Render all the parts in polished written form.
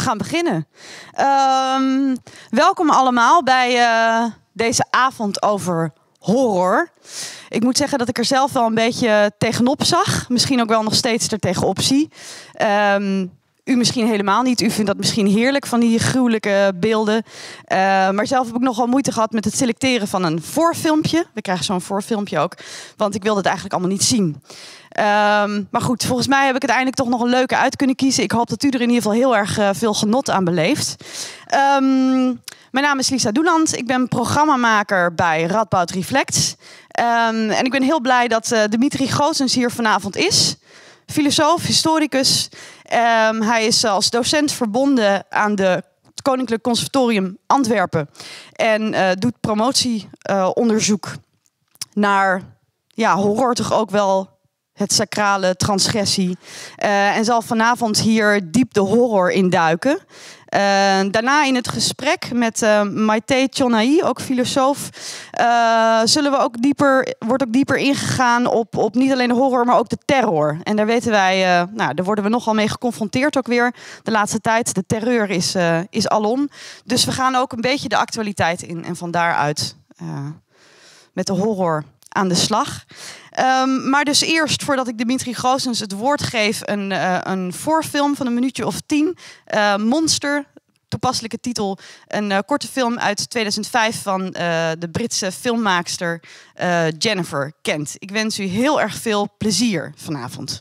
gaan beginnen. Welkom allemaal bij deze avond over horror. Ik moet zeggen dat ik er zelf wel een beetje tegenop zag. Misschien ook wel nog steeds er tegenop zie. U misschien helemaal niet. U vindt dat misschien heerlijk van die gruwelijke beelden. Maar zelf heb ik nogal moeite gehad met het selecteren van een voorfilmpje. We krijgen zo'n voorfilmpje ook. Want ik wilde het eigenlijk allemaal niet zien. Maar goed, volgens mij heb ik uiteindelijk toch nog een leuke uit kunnen kiezen. Ik hoop dat u er in ieder geval heel erg veel genot aan beleeft. Mijn naam is Lisa Doeland. Ik ben programmamaker bij Radboud Reflects. En ik ben heel blij dat Dimitri Goossens hier vanavond is. Filosoof, historicus. Hij is als docent verbonden aan het Koninklijk Conservatorium Antwerpen. En doet promotieonderzoek naar horror, toch ook wel het sacrale, transgressie. En zal vanavond hier diep de horror induiken. Daarna in het gesprek met Maite Tjonai, ook filosoof, wordt ook dieper ingegaan op niet alleen de horror, maar ook de terror. En daar weten wij, daar worden we nogal mee geconfronteerd ook weer de laatste tijd. De terreur is alom. Dus we gaan ook een beetje de actualiteit in en van daaruit met de horror aan de slag. Maar dus eerst, voordat ik Dimitri Goossens het woord geef, een voorfilm van een minuutje of 10. Monster, toepasselijke titel. Een korte film uit 2005 van de Britse filmmaakster Jennifer Kent. Ik wens u heel erg veel plezier vanavond.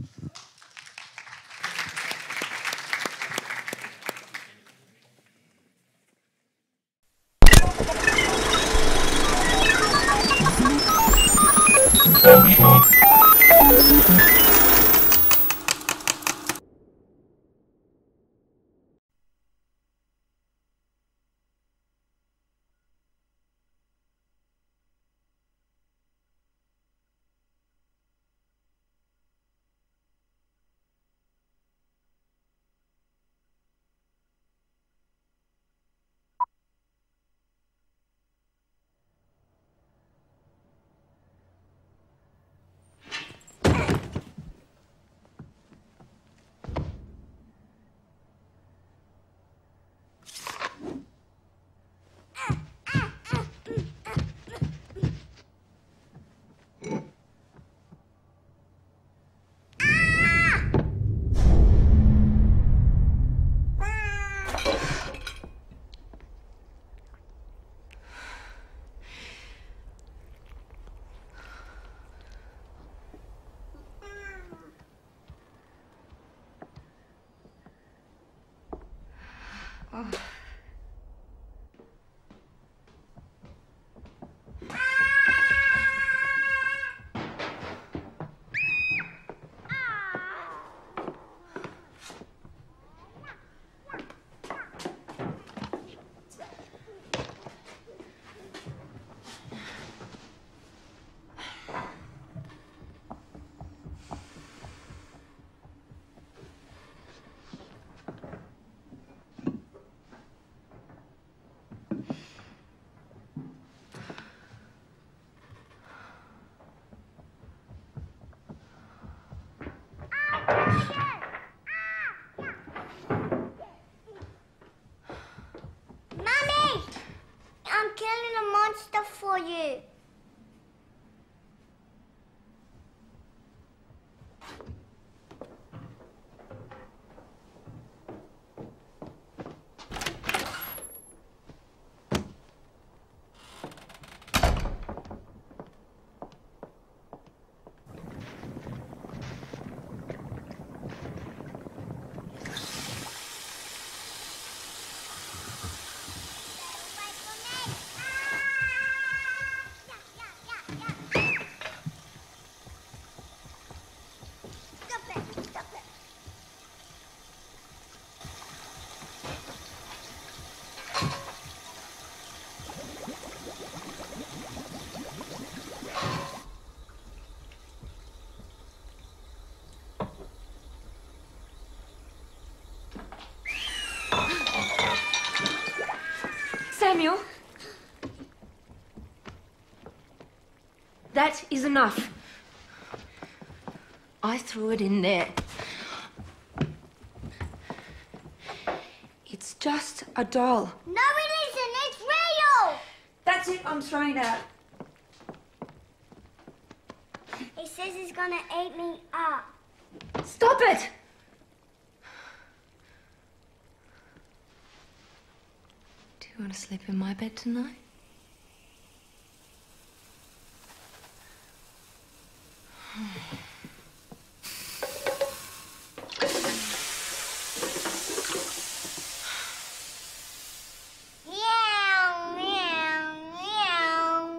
For you. Samuel, that is enough. I threw it in there. just a doll. No, it isn't. It's real. That's it, I'm throwing out. He says he's gonna eat me up. Stop it! Do you want to sleep in my bed tonight? Meow, meow, meow.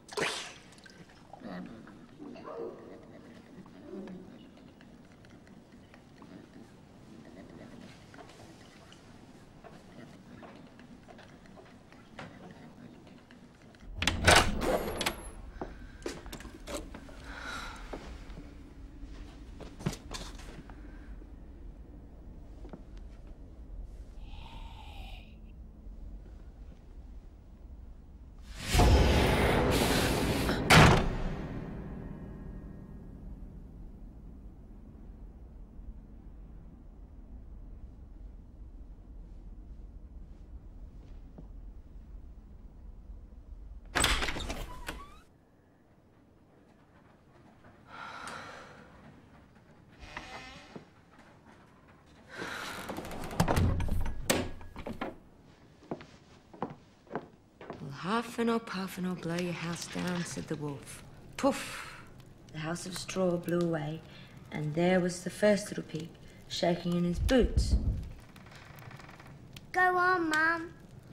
Huff and I'll puff and I'll blow your house down, said the wolf. Poof! The house of straw blew away, and there was the first little pig, shaking in his boots. Go on, Mum.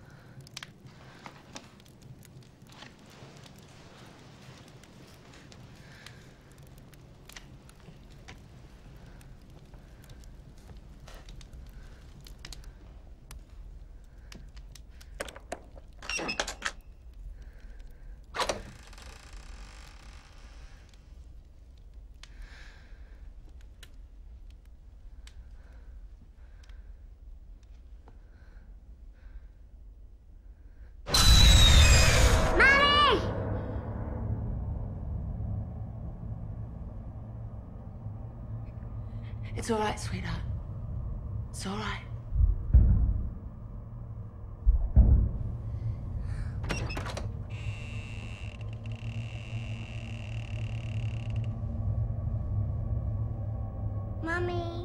It's all right, sweetheart. It's all right. Mummy.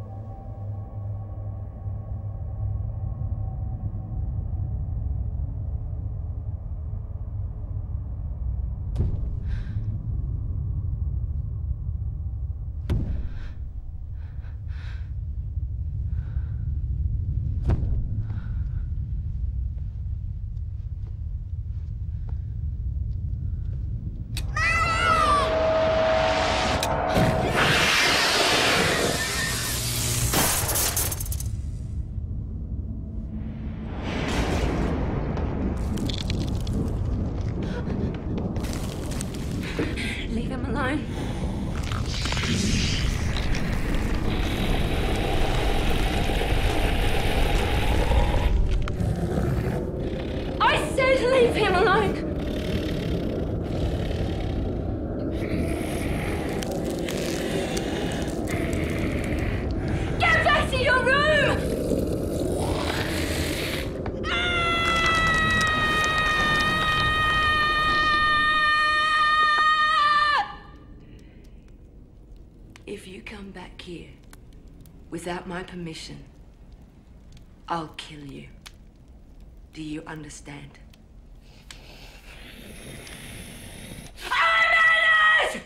Leave him alone. I said leave him alone. Get back to your room! If you come back here without my permission, I'll kill you. Do you understand? I'm in it!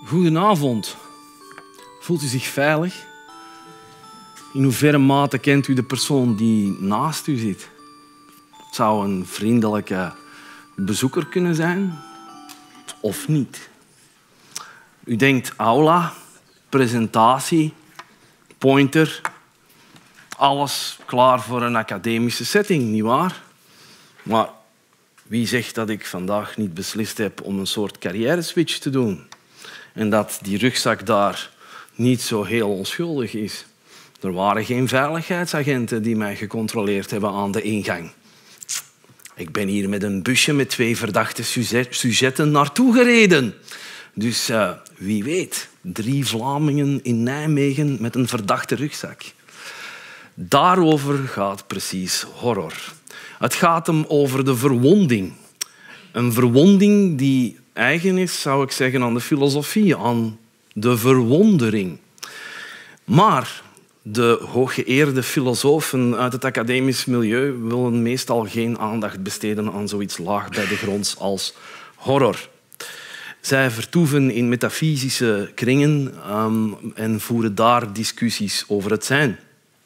Goedenavond. Voelt u zich veilig? In hoeverre mate kent u de persoon die naast u zit? Het zou een vriendelijke bezoeker kunnen zijn, of niet. U denkt aula, presentatie, pointer, alles klaar voor een academische setting, nietwaar? Maar wie zegt dat ik vandaag niet beslist heb om een soort carrière-switch te doen? En dat die rugzak daar niet zo heel onschuldig is. Er waren geen veiligheidsagenten die mij gecontroleerd hebben aan de ingang. Ik ben hier met een busje met 2 verdachte sujetten naartoe gereden. Dus wie weet, 3 Vlamingen in Nijmegen met een verdachte rugzak. Daarover gaat precies horror. Het gaat hem over de verwonding. Een verwonding die eigen is, zou ik zeggen, aan de filosofie, aan de verwondering. Maar de hooggeëerde filosofen uit het academisch milieu willen meestal geen aandacht besteden aan zoiets laag bij de grond als horror. Zij vertoeven in metafysische kringen en voeren daar discussies over het zijn.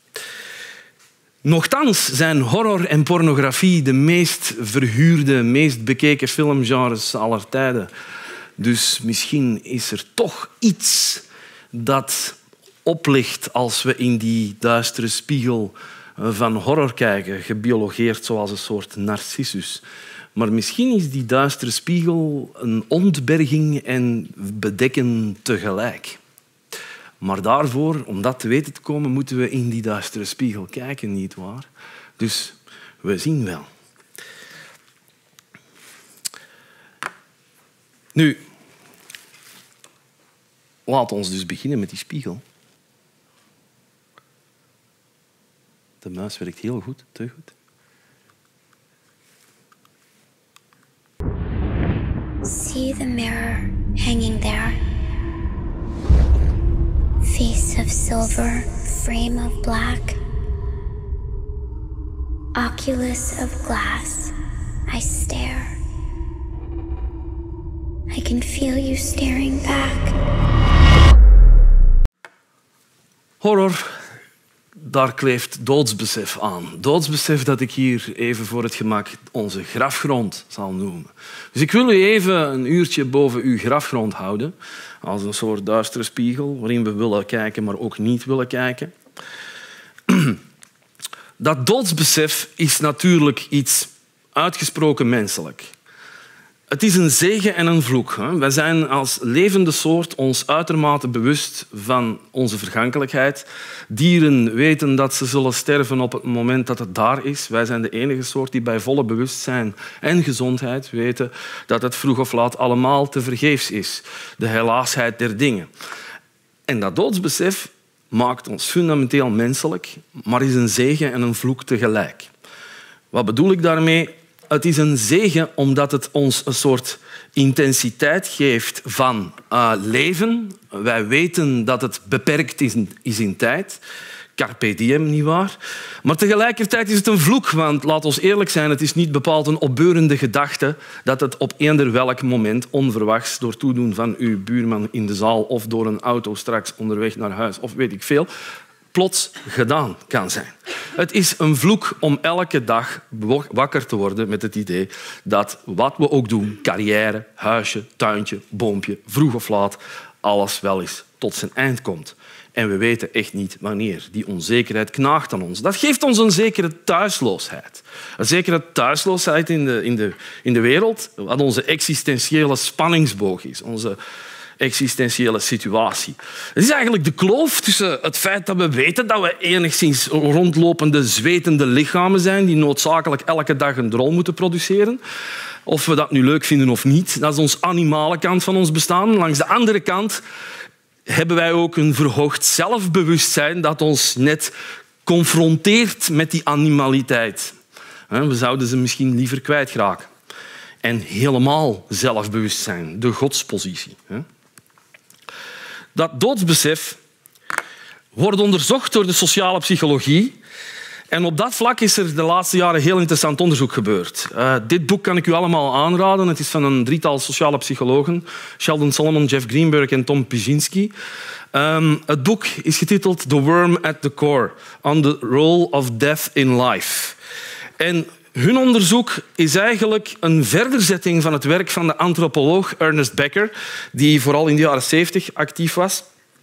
Nochtans zijn horror en pornografie de meest verhuurde, meest bekeken filmgenres aller tijden. Dus misschien is er toch iets dat oplicht als we in die duistere spiegel van horror kijken, gebiologeerd zoals een soort narcissus. Maar misschien is die duistere spiegel een ontberging en bedekken tegelijk. Maar daarvoor, om dat te weten te komen, moeten we in die duistere spiegel kijken, nietwaar? Dus we zien wel. Nu, laat ons dus beginnen met die spiegel. De muis werkt heel goed, te goed. See the mirror hanging there. Face of silver, frame of black. Oculus of glass. I stare. I can feel you staring back. Horror, daar kleeft doodsbesef aan. Doodsbesef dat ik hier even voor het gemak onze grafgrond zal noemen. Dus ik wil u even een uurtje boven uw grafgrond houden, als een soort duistere spiegel waarin we willen kijken, maar ook niet willen kijken. Dat doodsbesef is natuurlijk iets uitgesproken menselijk. Het is een zegen en een vloek. Wij zijn als levende soort ons uitermate bewust van onze vergankelijkheid. Dieren weten dat ze zullen sterven op het moment dat het daar is. Wij zijn de enige soort die bij volle bewustzijn en gezondheid weten dat het vroeg of laat allemaal tevergeefs is. De helaasheid der dingen. En dat doodsbesef maakt ons fundamenteel menselijk, maar is een zegen en een vloek tegelijk. Wat bedoel ik daarmee? Het is een zegen omdat het ons een soort intensiteit geeft van leven. Wij weten dat het beperkt is in tijd. Carpe diem, nietwaar? Maar tegelijkertijd is het een vloek, want laat ons eerlijk zijn, het is niet bepaald een opbeurende gedachte dat het op eender welk moment onverwachts door toedoen van uw buurman in de zaal of door een auto straks onderweg naar huis of weet ik veel, plots gedaan kan zijn. Het is een vloek om elke dag wakker te worden met het idee dat wat we ook doen, carrière, huisje, tuintje, boompje, vroeg of laat, alles wel eens tot zijn eind komt. En we weten echt niet wanneer. Die onzekerheid knaagt aan ons. Dat geeft ons een zekere thuisloosheid. Een zekere thuisloosheid in de wereld, wat onze existentiële spanningsboog is. Onze existentiële situatie. Het is eigenlijk de kloof tussen het feit dat we weten dat we enigszins rondlopende, zwetende lichamen zijn die noodzakelijk elke dag een drol moeten produceren. Of we dat nu leuk vinden of niet. Dat is onze animale kant van ons bestaan. Langs de andere kant hebben wij ook een verhoogd zelfbewustzijn dat ons net confronteert met die animaliteit. We zouden ze misschien liever kwijtraken. En helemaal zelfbewustzijn, de godspositie. Dat doodsbesef wordt onderzocht door de sociale psychologie En op dat vlak is er de laatste jaren heel interessant onderzoek gebeurd. Dit boek kan ik u allemaal aanraden. Het is van een drietal sociale psychologen. Sheldon Solomon, Jeff Greenberg en Tom Pijinski. Het boek is getiteld The Worm at the Core, on the Role of Death in Life. En hun onderzoek is eigenlijk een verderzetting van het werk van de antropoloog Ernest Becker, die vooral in de jaren 70 actief was.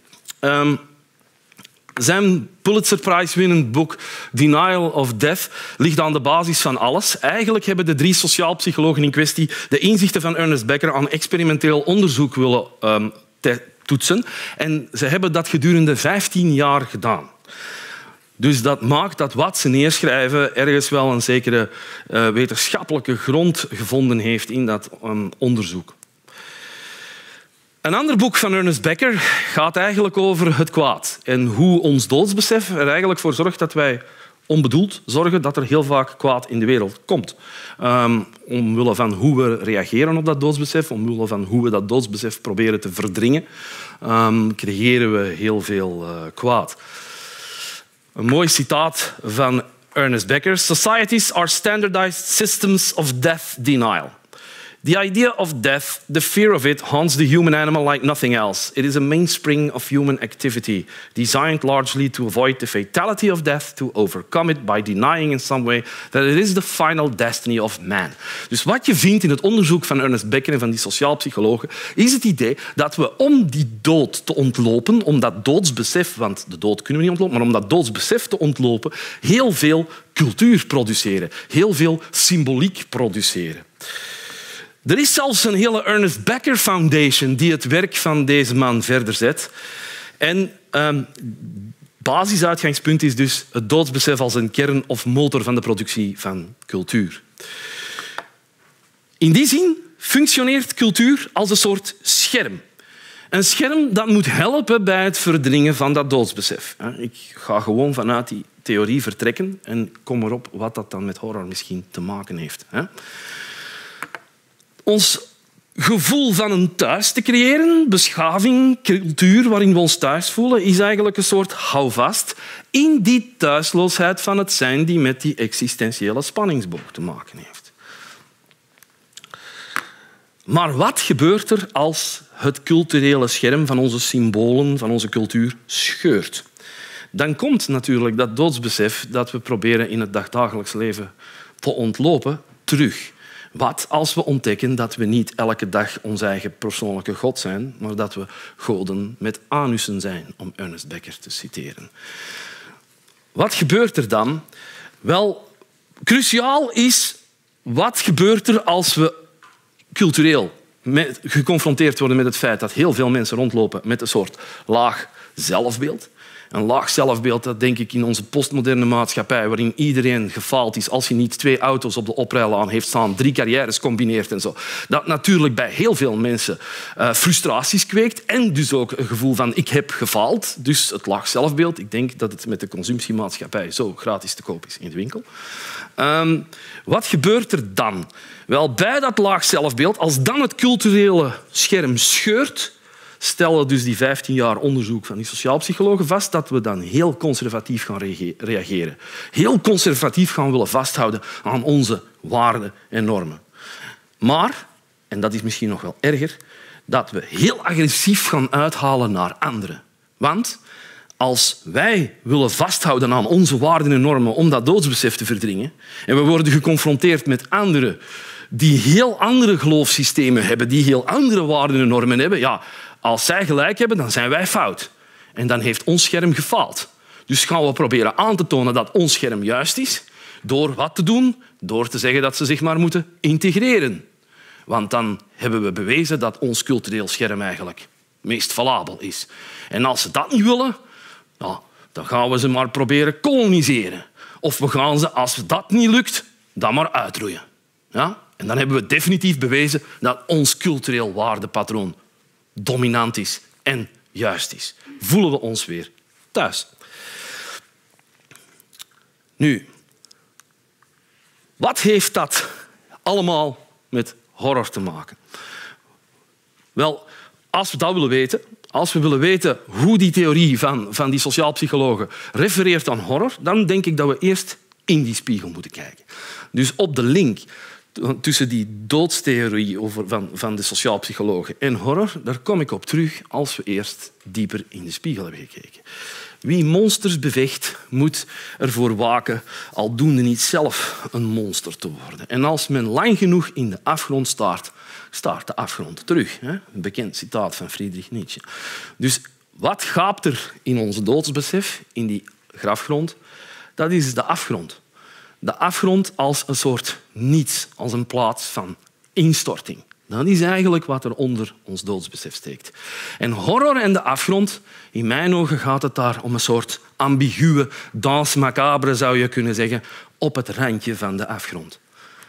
Zijn Pulitzer-prijswinnend boek Denial of Death ligt aan de basis van alles. Eigenlijk hebben de drie sociaal psychologen in kwestie de inzichten van Ernest Becker aan experimenteel onderzoek willen toetsen. En ze hebben dat gedurende 15 jaar gedaan. Dus dat maakt dat wat ze neerschrijven ergens wel een zekere wetenschappelijke grond gevonden heeft in dat onderzoek. Een ander boek van Ernest Becker gaat eigenlijk over het kwaad en hoe ons doodsbesef er eigenlijk voor zorgt dat wij onbedoeld zorgen dat er heel vaak kwaad in de wereld komt. Omwille van hoe we reageren op dat doodsbesef, omwille van hoe we dat doodsbesef proberen te verdringen, creëren we heel veel kwaad. Een mooi citaat van Ernest Becker. Societies are standardized systems of death denial. The idea of death, the fear of it, haunts the human animal like nothing else. It is a mainspring of human activity, designed largely to avoid the fatality of death, to overcome it by denying in some way that it is the final destiny of man. Dus wat je vindt in het onderzoek van Ernest Becker en van die sociaal psychologen, is het idee dat we om die dood te ontlopen, om dat doodsbesef, want de dood kunnen we niet ontlopen, maar om dat doodsbesef te ontlopen, heel veel cultuur produceren, heel veel symboliek produceren. Er is zelfs een hele Ernest Becker Foundation die het werk van deze man verder zet. En basisuitgangspunt is dus het doodsbesef als een kern of motor van de productie van cultuur. In die zin functioneert cultuur als een soort scherm. Een scherm dat moet helpen bij het verdringen van dat doodsbesef. Ik ga gewoon vanuit die theorie vertrekken en kom erop wat dat dan met horror misschien te maken heeft. Ons gevoel van een thuis te creëren, beschaving, cultuur waarin we ons thuis voelen, is eigenlijk een soort houvast in die thuisloosheid van het zijn die met die existentiële spanningsboog te maken heeft. Maar wat gebeurt er als het culturele scherm van onze symbolen, van onze cultuur, scheurt? Dan komt natuurlijk dat doodsbesef dat we proberen in het dagdagelijks leven te ontlopen terug. Wat als we ontdekken dat we niet elke dag ons eigen persoonlijke God zijn, maar dat we goden met anussen zijn, om Ernest Becker te citeren. Wat gebeurt er dan? Wel, cruciaal is wat gebeurt er als we cultureel geconfronteerd worden met het feit dat heel veel mensen rondlopen met een soort laag zelfbeeld. Een laag zelfbeeld, dat denk ik in onze postmoderne maatschappij, waarin iedereen gefaald is als je niet 2 auto's op de oprijlaan heeft staan, 3 carrières combineert en zo. Dat natuurlijk bij heel veel mensen frustraties kweekt en dus ook een gevoel van ik heb gefaald. Dus het laag zelfbeeld. Ik denk dat het met de consumptiemaatschappij zo gratis te koop is in de winkel. Wat gebeurt er dan? Wel, bij dat laag zelfbeeld, als dan het culturele scherm scheurt, stellen dus die 15 jaar onderzoek van die sociaalpsychologen vast dat we dan heel conservatief gaan reageren. Heel conservatief gaan willen vasthouden aan onze waarden en normen. Maar, en dat is misschien nog wel erger, dat we heel agressief gaan uithalen naar anderen. Want als wij willen vasthouden aan onze waarden en normen om dat doodsbesef te verdringen en we worden geconfronteerd met anderen die heel andere geloofssystemen hebben, die heel andere waarden en normen hebben, ja, als zij gelijk hebben, dan zijn wij fout. En dan heeft ons scherm gefaald. Dus gaan we proberen aan te tonen dat ons scherm juist is. Door wat te doen? Door te zeggen dat ze zich maar moeten integreren. Want dan hebben we bewezen dat ons cultureel scherm eigenlijk meest valabel is. En als ze dat niet willen, nou, dan gaan we ze maar proberen koloniseren. Of we gaan ze, als dat niet lukt, dan maar uitroeien. Ja? En dan hebben we definitief bewezen dat ons cultureel waardepatroon dominant is en juist is. Voelen we ons weer thuis. Nu, wat heeft dat allemaal met horror te maken? Wel, als we dat willen weten, als we willen weten hoe die theorie van die sociaal psychologen refereert aan horror, dan denk ik dat we eerst in die spiegel moeten kijken. Dus op de link tussen die doodstheorie van de sociaal psychologen en horror, daar kom ik op terug als we eerst dieper in de spiegel hebben gekeken. Wie monsters bevecht, moet ervoor waken aldoende niet zelf een monster te worden. En als men lang genoeg in de afgrond staart, staart de afgrond terug. Een bekend citaat van Friedrich Nietzsche. Dus wat gaapt er in ons doodsbesef, in die grafgrond? Dat is de afgrond. De afgrond als een soort niets, als een plaats van instorting. Dat is eigenlijk wat er onder ons doodsbesef steekt. En horror en de afgrond, in mijn ogen gaat het daar om een soort ambiguë danse macabre, zou je kunnen zeggen, op het randje van de afgrond.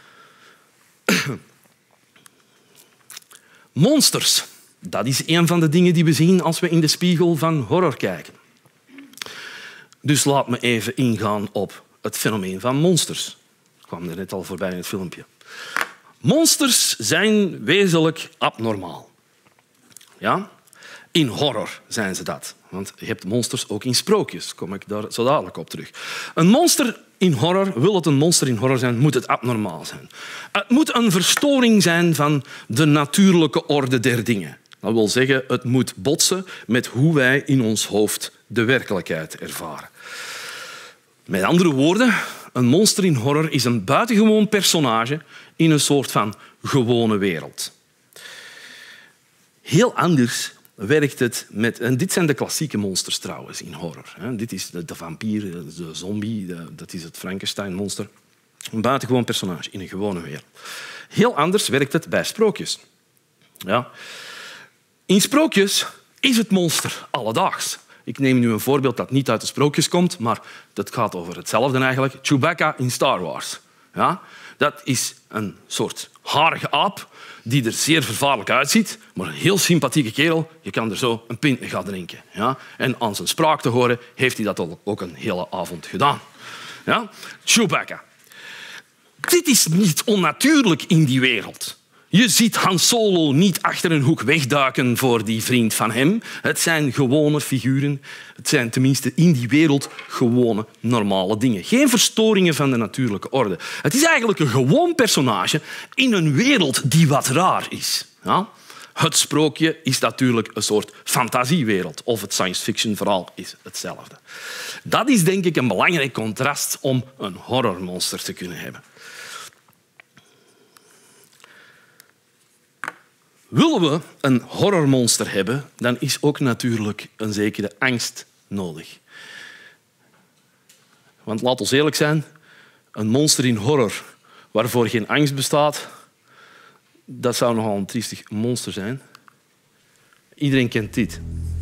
Monsters, dat is een van de dingen die we zien als we in de spiegel van horror kijken. Dus laat me even ingaan op het fenomeen van monsters. Ik kwam er net al voorbij in het filmpje. Monsters zijn wezenlijk abnormaal. Ja? In horror zijn ze dat. Want je hebt monsters ook in sprookjes. Daar kom ik daar zo dadelijk op terug. Een monster in horror, wil het een monster in horror zijn, moet het abnormaal zijn. Het moet een verstoring zijn van de natuurlijke orde der dingen. Dat wil zeggen, het moet botsen met hoe wij in ons hoofd de werkelijkheid ervaren. Met andere woorden, een monster in horror is een buitengewoon personage in een soort van gewone wereld. Heel anders werkt het met... En dit zijn de klassieke monsters trouwens in horror. Dit is de vampier, de zombie, dat is het Frankenstein-monster. Een buitengewoon personage in een gewone wereld. Heel anders werkt het bij sprookjes. Ja. In sprookjes is het monster alledaags. Ik neem nu een voorbeeld dat niet uit de sprookjes komt, maar dat gaat over hetzelfde eigenlijk. Chewbacca in Star Wars. Ja? Dat is een soort harige aap die er zeer vervaarlijk uitziet, maar een heel sympathieke kerel. Je kan er zo een pint mee gaan drinken. Ja? En aan zijn spraak te horen heeft hij dat ook een hele avond gedaan. Ja? Chewbacca. Dit is niet onnatuurlijk in die wereld. Je ziet Han Solo niet achter een hoek wegduiken voor die vriend van hem. Het zijn gewone figuren. Het zijn tenminste in die wereld gewone, normale dingen. Geen verstoringen van de natuurlijke orde. Het is eigenlijk een gewoon personage in een wereld die wat raar is. Ja? Het sprookje is natuurlijk een soort fantasiewereld. Of het science fiction verhaal is hetzelfde. Dat is denk ik een belangrijk contrast om een horrormonster te kunnen hebben. Willen we een horrormonster hebben, dan is ook natuurlijk een zekere angst nodig. Want laat ons eerlijk zijn, een monster in horror waarvoor geen angst bestaat, dat zou nogal een triestig monster zijn. Iedereen kent dit.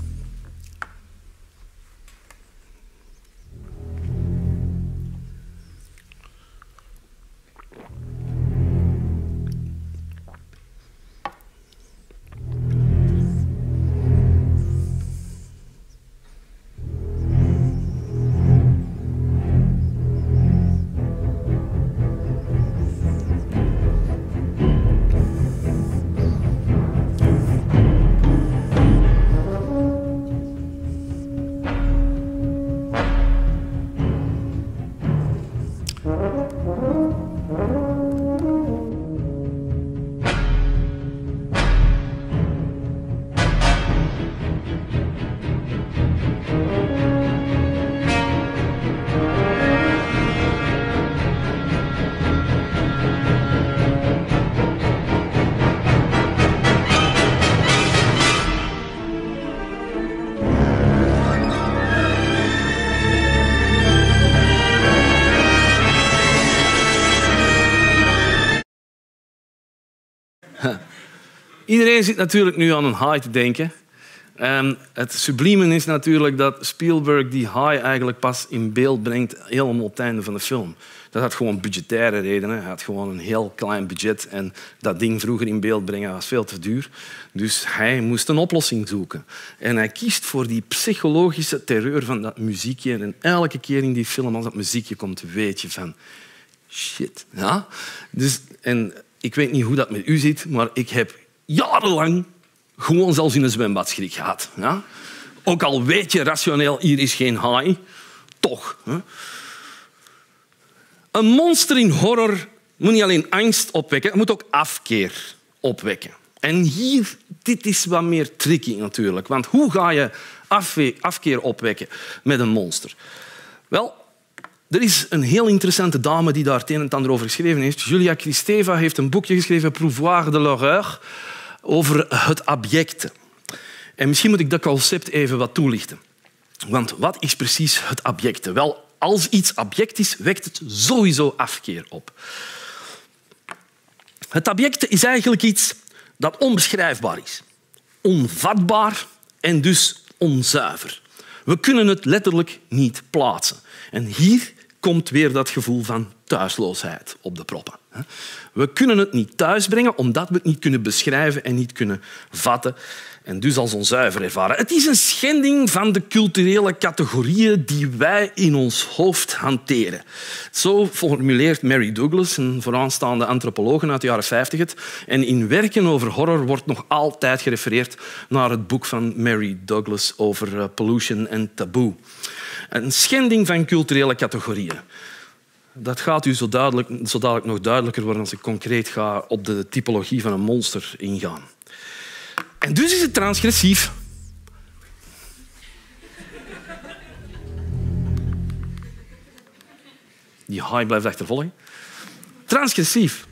Iedereen zit natuurlijk nu aan een haai te denken. Het sublieme is natuurlijk dat Spielberg die haai eigenlijk pas in beeld brengt helemaal op het einde van de film. Dat had gewoon budgettaire redenen. Hij had gewoon een heel klein budget en dat ding vroeger in beeld brengen was veel te duur. Dus hij moest een oplossing zoeken. En hij kiest voor die psychologische terreur van dat muziekje. En elke keer in die film, als dat muziekje komt, weet je van... Shit. Ja? Dus, en ik weet niet hoe dat met u zit, maar ik heb jarenlang gewoon zelfs in een zwembad schrik gehad. Ja? Ook al weet je rationeel, hier is geen haai. Toch. Hè? Een monster in horror moet niet alleen angst opwekken, het moet ook afkeer opwekken. En hier, dit is wat meer tricky natuurlijk. Want hoe ga je afkeer opwekken met een monster? Wel, er is een heel interessante dame die daar het een en ander over geschreven heeft. Julia Kristeva heeft een boekje geschreven, Pouvoir de l'horreur, over het abjecte. En misschien moet ik dat concept even wat toelichten. Want wat is precies het abjecte? Wel, als iets abject is, wekt het sowieso afkeer op. Het abjecte is eigenlijk iets dat onbeschrijfbaar is. Onvatbaar en dus onzuiver. We kunnen het letterlijk niet plaatsen. En hier komt weer dat gevoel van thuisloosheid op de proppen. We kunnen het niet thuisbrengen omdat we het niet kunnen beschrijven en niet kunnen vatten en dus als onzuiver ervaren. Het is een schending van de culturele categorieën die wij in ons hoofd hanteren. Zo formuleert Mary Douglas, een vooraanstaande antropoloog uit de jaren 50 het. En in werken over horror wordt nog altijd gerefereerd naar het boek van Mary Douglas over pollution en taboe. Een schending van culturele categorieën. Dat gaat u zo dadelijk nog duidelijker worden als ik concreet ga op de typologie van een monster ingaan. En dus is het transgressief. Die haai blijft achtervolgen. Transgressief.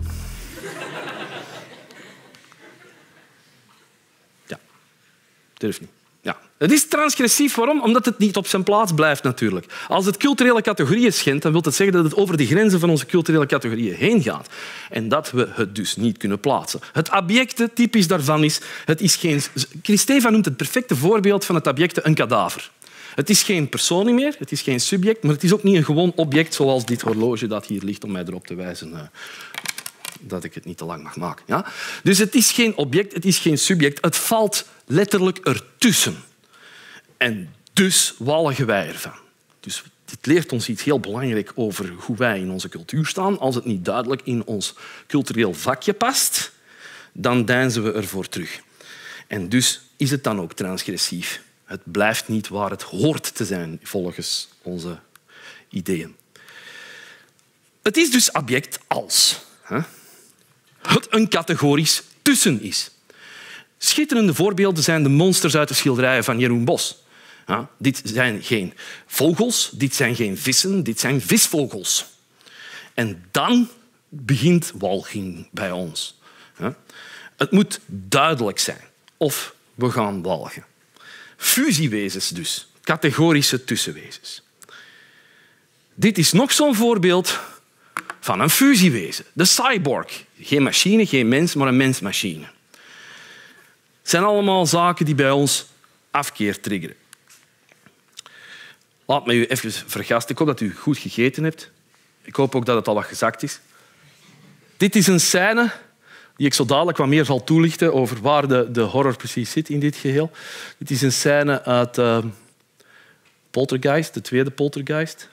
Ja, durf niet. Ja. Het is transgressief. Waarom? Omdat het niet op zijn plaats blijft natuurlijk. Als het culturele categorieën schendt, dan wil dat zeggen dat het over de grenzen van onze culturele categorieën heen gaat. En dat we het dus niet kunnen plaatsen. Het abjecte, typisch daarvan is... Het is geen... Kristeva noemt het perfecte voorbeeld van het abjecte een kadaver. Het is geen persoon meer, het is geen subject, maar het is ook niet een gewoon object zoals dit horloge dat hier ligt om mij erop te wijzen dat ik het niet te lang mag maken. Ja? Dus het is geen object, het is geen subject. Het valt letterlijk ertussen. En dus walgen wij ervan. Dus dit leert ons iets heel belangrijks over hoe wij in onze cultuur staan. Als het niet duidelijk in ons cultureel vakje past, dan deinzen we ervoor terug. En dus is het dan ook transgressief. Het blijft niet waar het hoort te zijn, volgens onze ideeën. Het is dus abject als het een categorisch tussen is. Schitterende voorbeelden zijn de monsters uit de schilderijen van Jeroen Bos. Ja, dit zijn geen vogels, dit zijn geen vissen, dit zijn visvogels. En dan begint walging bij ons. Het moet duidelijk zijn of we gaan walgen. Fusiewezens dus, categorische tussenwezens. Dit is nog zo'n voorbeeld van een fusiewezen. De cyborg. Geen machine, geen mens, maar een mens-machine. Het zijn allemaal zaken die bij ons afkeer triggeren. Laat me u even vergasten. Ik hoop dat u goed gegeten hebt. Ik hoop ook dat het al wat gezakt is. Dit is een scène die ik zo dadelijk wat meer zal toelichten over waar de horror precies zit in dit geheel. Dit is een scène uit Poltergeist, de tweede Poltergeist.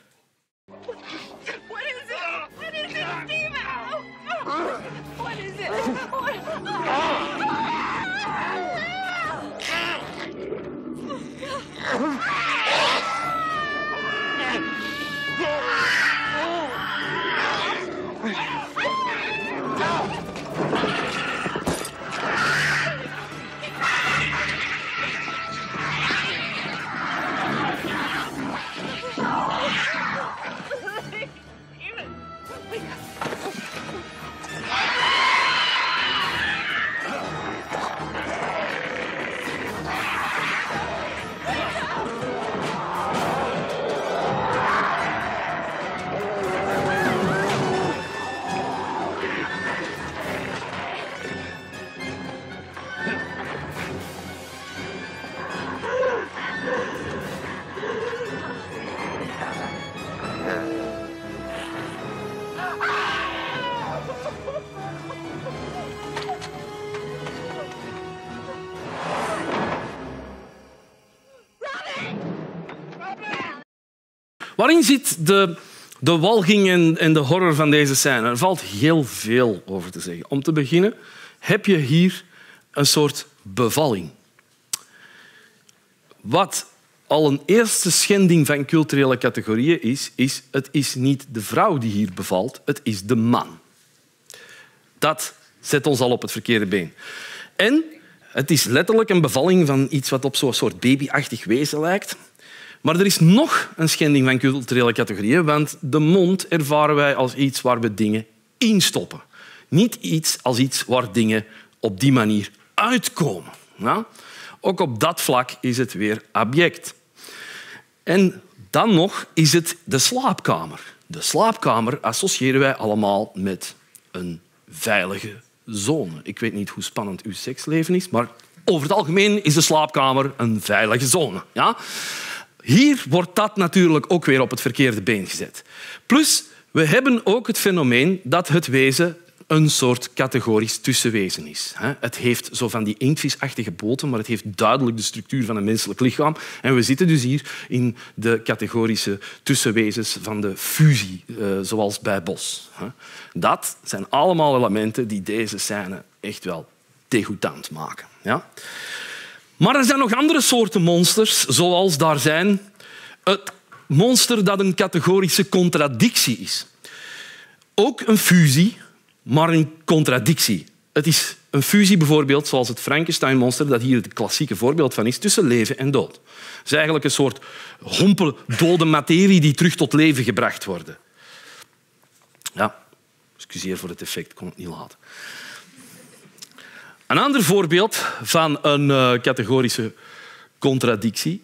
Waarin zit de walging en de horror van deze scène? Er valt heel veel over te zeggen. Om te beginnen heb je hier een soort bevalling. Wat al een eerste schending van culturele categorieën is het is niet de vrouw die hier bevalt, het is de man. Dat zet ons al op het verkeerde been. En het is letterlijk een bevalling van iets wat op zo'n soort babyachtig wezen lijkt. Maar er is nog een schending van culturele categorieën, want de mond ervaren wij als iets waar we dingen instoppen. Niet iets als iets waar dingen op die manier uitkomen. Ja? Ook op dat vlak is het weer abject. En dan nog is het de slaapkamer. De slaapkamer associëren wij allemaal met een veilige zone. Ik weet niet hoe spannend uw seksleven is, maar over het algemeen is de slaapkamer een veilige zone. Ja? Hier wordt dat natuurlijk ook weer op het verkeerde been gezet. Plus, we hebben ook het fenomeen dat het wezen een soort categorisch tussenwezen is. Het heeft zo van die inktvisachtige poten, maar het heeft duidelijk de structuur van een menselijk lichaam. En we zitten dus hier in de categorische tussenwezens van de fusie, zoals bij Bos. Dat zijn allemaal elementen die deze scène echt wel degoutant maken. Ja? Maar er zijn nog andere soorten monsters, zoals daar zijn het monster dat een categorische contradictie is. Ook een fusie, maar een contradictie. Het is een fusie bijvoorbeeld, zoals het Frankenstein-monster, dat hier het klassieke voorbeeld van is, tussen leven en dood. Het is eigenlijk een soort hompel dode materie die terug tot leven gebracht wordt. Ja, excuseer voor het effect, ik kon het niet laten. Een ander voorbeeld van een categorische contradictie.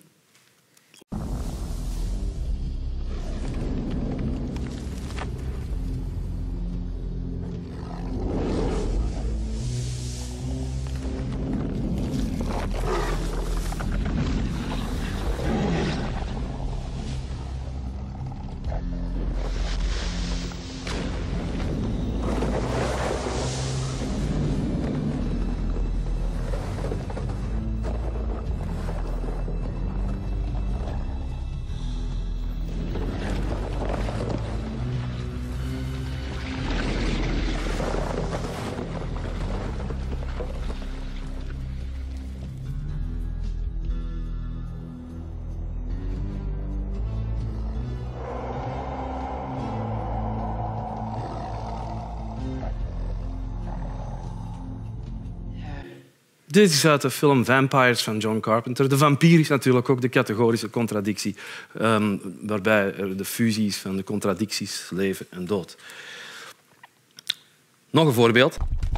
Dit is uit de film Vampires van John Carpenter. De vampier is natuurlijk ook de categorische contradictie, waarbij er de fusie is van de contradicties leven en dood. Nog een voorbeeld.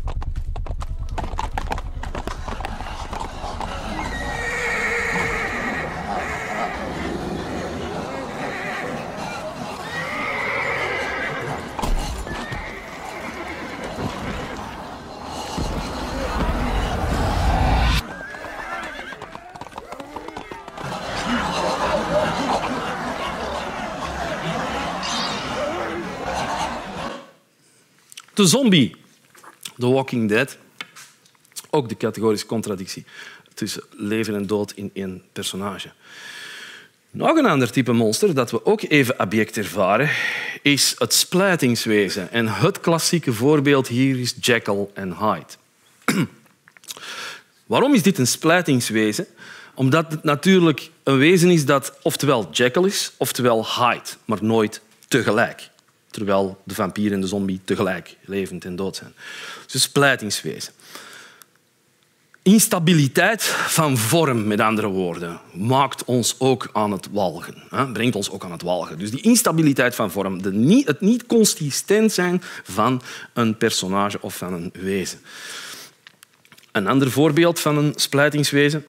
De zombie, The Walking Dead, ook de categorische contradictie tussen leven en dood in één personage. Nog een ander type monster dat we ook even abject ervaren is het splijtingswezen. En het klassieke voorbeeld hier is Jekyll en Hyde. Waarom is dit een splijtingswezen? Omdat het natuurlijk een wezen is dat oftewel Jekyll is, oftewel Hyde, maar nooit tegelijk. Terwijl de vampier en de zombie tegelijk levend en dood zijn. Dus een splijtingswezen. Instabiliteit van vorm, met andere woorden, maakt ons ook aan het walgen. Brengt ons ook aan het walgen. Dus die instabiliteit van vorm, het niet consistent zijn van een personage of van een wezen. Een ander voorbeeld van een splijtingswezen.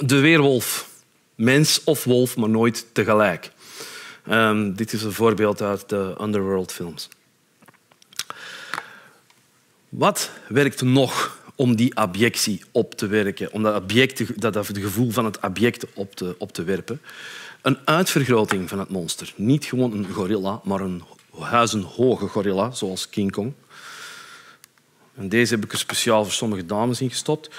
de weerwolf. Mens of wolf, maar nooit tegelijk. Dit is een voorbeeld uit de Underworld films. Wat werkt nog om die abjectie op te werken? Om dat gevoel van het abject op te werpen? Een uitvergroting van het monster. Niet gewoon een gorilla, maar een huizenhoge gorilla, zoals King Kong. En deze heb ik er speciaal voor sommige dames in gestopt.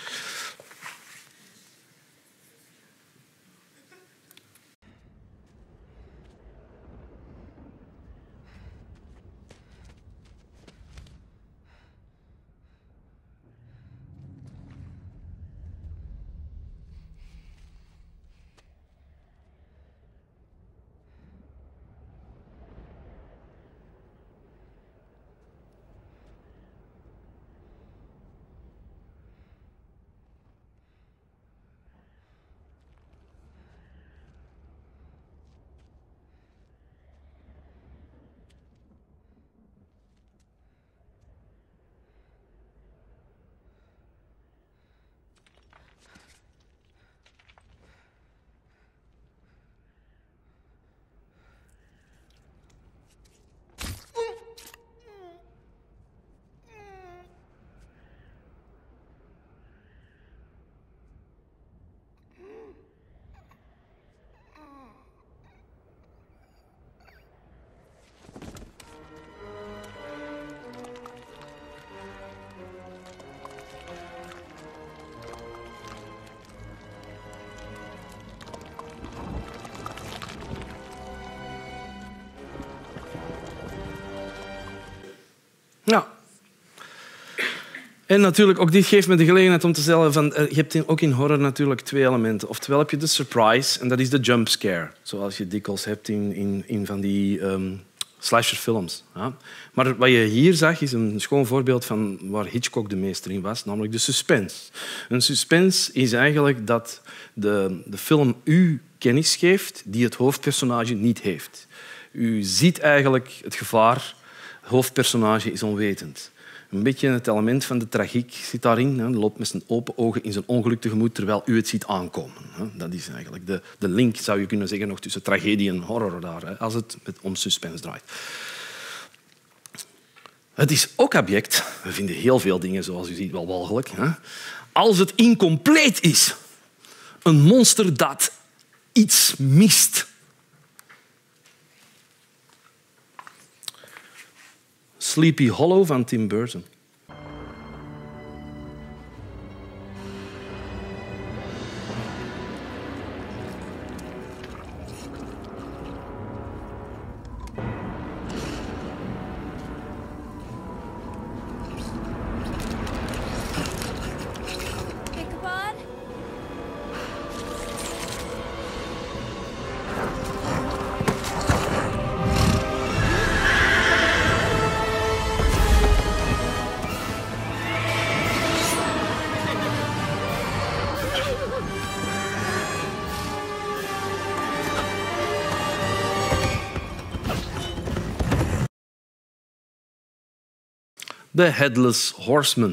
Ja. En natuurlijk, ook dit geeft me de gelegenheid om te stellen van, je hebt ook in horror natuurlijk twee elementen. Oftewel heb je de surprise en dat is de jump scare. Zoals je dikwijls hebt in van die slasherfilms. Ja. Maar wat je hier zag is een schoon voorbeeld van waar Hitchcock de meester in was, namelijk de suspense. Een suspense is eigenlijk dat de film u kennis geeft die het hoofdpersonage niet heeft. U ziet eigenlijk het gevaar. Het hoofdpersonage is onwetend. Een beetje het element van de tragiek zit daarin. Hij loopt met zijn open ogen in zijn ongeluk tegemoet terwijl u het ziet aankomen. Dat is eigenlijk de link, zou je kunnen zeggen, nog tussen tragedie en horror daar, als het om suspense draait. Het is ook abject. We vinden heel veel dingen, zoals u ziet, wel walgelijk. Als het incompleet is. Een monster dat iets mist. Sleepy Hollow van Tim Burton. The Headless Horseman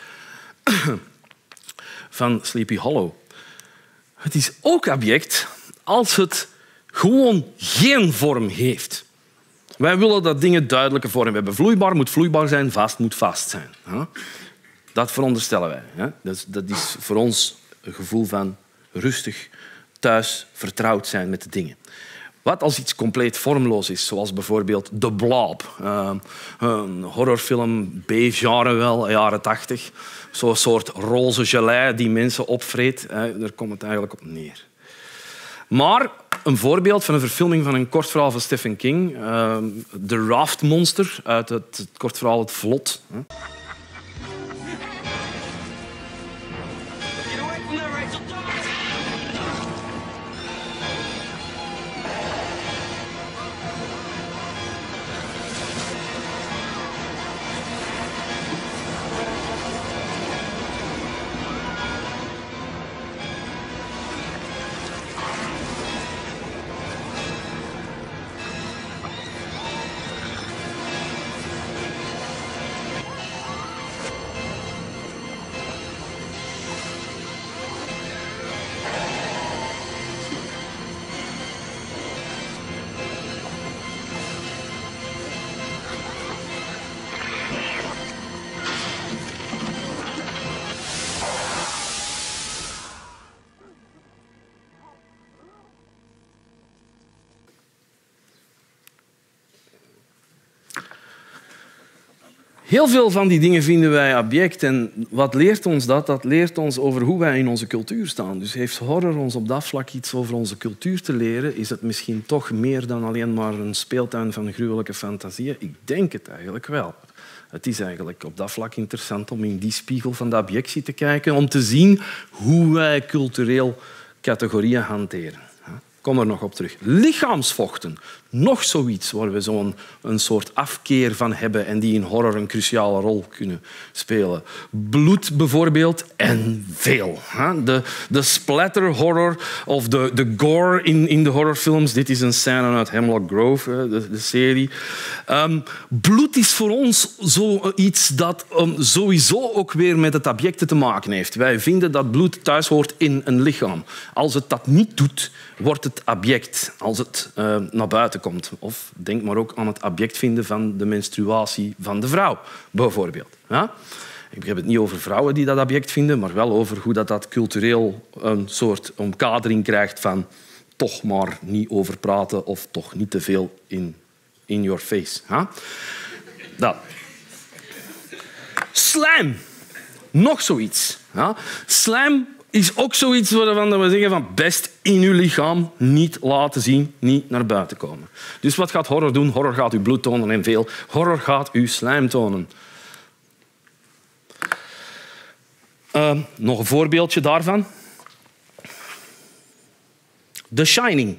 van Sleepy Hollow. Het is ook abject als het gewoon geen vorm heeft. Wij willen dat dingen duidelijke vorm hebben. Vloeibaar moet vloeibaar zijn, vast moet vast zijn. Dat veronderstellen wij. Dat is voor ons een gevoel van rustig, thuis, vertrouwd zijn met de dingen. Wat als iets compleet vormloos is, zoals bijvoorbeeld The Blob. Een horrorfilm, B-genre wel, jaren 80. Zo'n soort roze gelei die mensen opvreet. Daar komt het eigenlijk op neer. Maar een voorbeeld van een verfilming van een kort verhaal van Stephen King. The Raft Monster uit het kort verhaal Het Vlot. Heel veel van die dingen vinden wij abject. En wat leert ons dat? Dat leert ons over hoe wij in onze cultuur staan. Dus heeft horror ons op dat vlak iets over onze cultuur te leren? Is het misschien toch meer dan alleen maar een speeltuin van gruwelijke fantasieën? Ik denk het eigenlijk wel. Het is eigenlijk op dat vlak interessant om in die spiegel van de abjectie te kijken, om te zien hoe wij cultureel categorieën hanteren. Kom er nog op terug. Lichaamsvochten. Nog zoiets waar we zo'n soort afkeer van hebben en die in horror een cruciale rol kunnen spelen. Bloed bijvoorbeeld en veel. De splatter horror of de gore in de horrorfilms. Dit is een scène uit Hemlock Grove, de serie. Bloed is voor ons zoiets dat sowieso ook weer met het abjecte te maken heeft. Wij vinden dat bloed thuis hoort in een lichaam. Als het dat niet doet, wordt het abject als het naar buiten komt. Of denk maar ook aan het abject vinden van de menstruatie van de vrouw, bijvoorbeeld. Ja? Ik heb het niet over vrouwen die dat abject vinden, maar wel over hoe dat cultureel een soort omkadering krijgt van toch maar niet over praten of toch niet te veel in your face. Ja? Dat. Slijm. Nog zoiets. Ja? Slijm is ook zoiets waarvan we zeggen van best in uw lichaam niet laten zien, niet naar buiten komen. Dus wat gaat horror doen? Horror gaat uw bloed tonen en veel. Horror gaat uw slijm tonen. Nog een voorbeeldje daarvan. The Shining.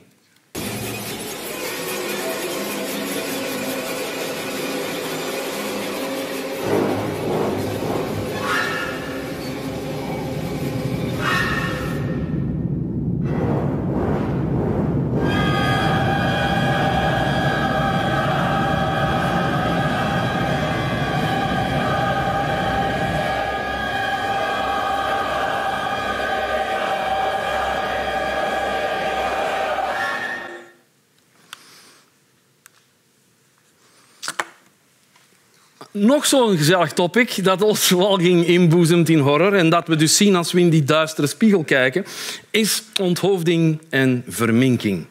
Nog zo'n gezellig topic dat ons walging inboezemt in horror en dat we dus zien als we in die duistere spiegel kijken, is onthoofding en verminking.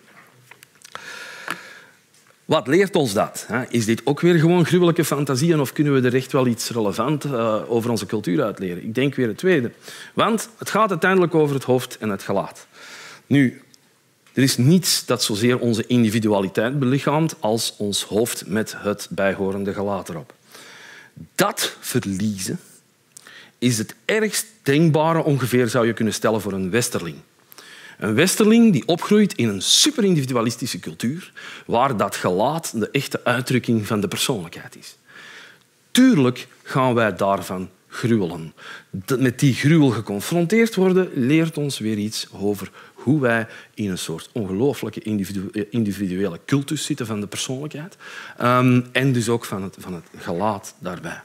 Wat leert ons dat? Is dit ook weer gewoon gruwelijke fantasieën of kunnen we er echt wel iets relevant over onze cultuur uitleren? Ik denk weer het tweede. Want het gaat uiteindelijk over het hoofd en het gelaat. Nu, er is niets dat zozeer onze individualiteit belichaamt als ons hoofd met het bijhorende gelaat erop. Dat verliezen is het ergst denkbare ongeveer, zou je kunnen stellen, voor een westerling. Een westerling die opgroeit in een superindividualistische cultuur waar dat gelaat de echte uitdrukking van de persoonlijkheid is. Tuurlijk gaan wij daarvan gruwelen. Met die gruwel geconfronteerd worden leert ons weer iets over hoe wij in een soort ongelooflijke individuele cultus zitten van de persoonlijkheid. En dus ook van het gelaat daarbij.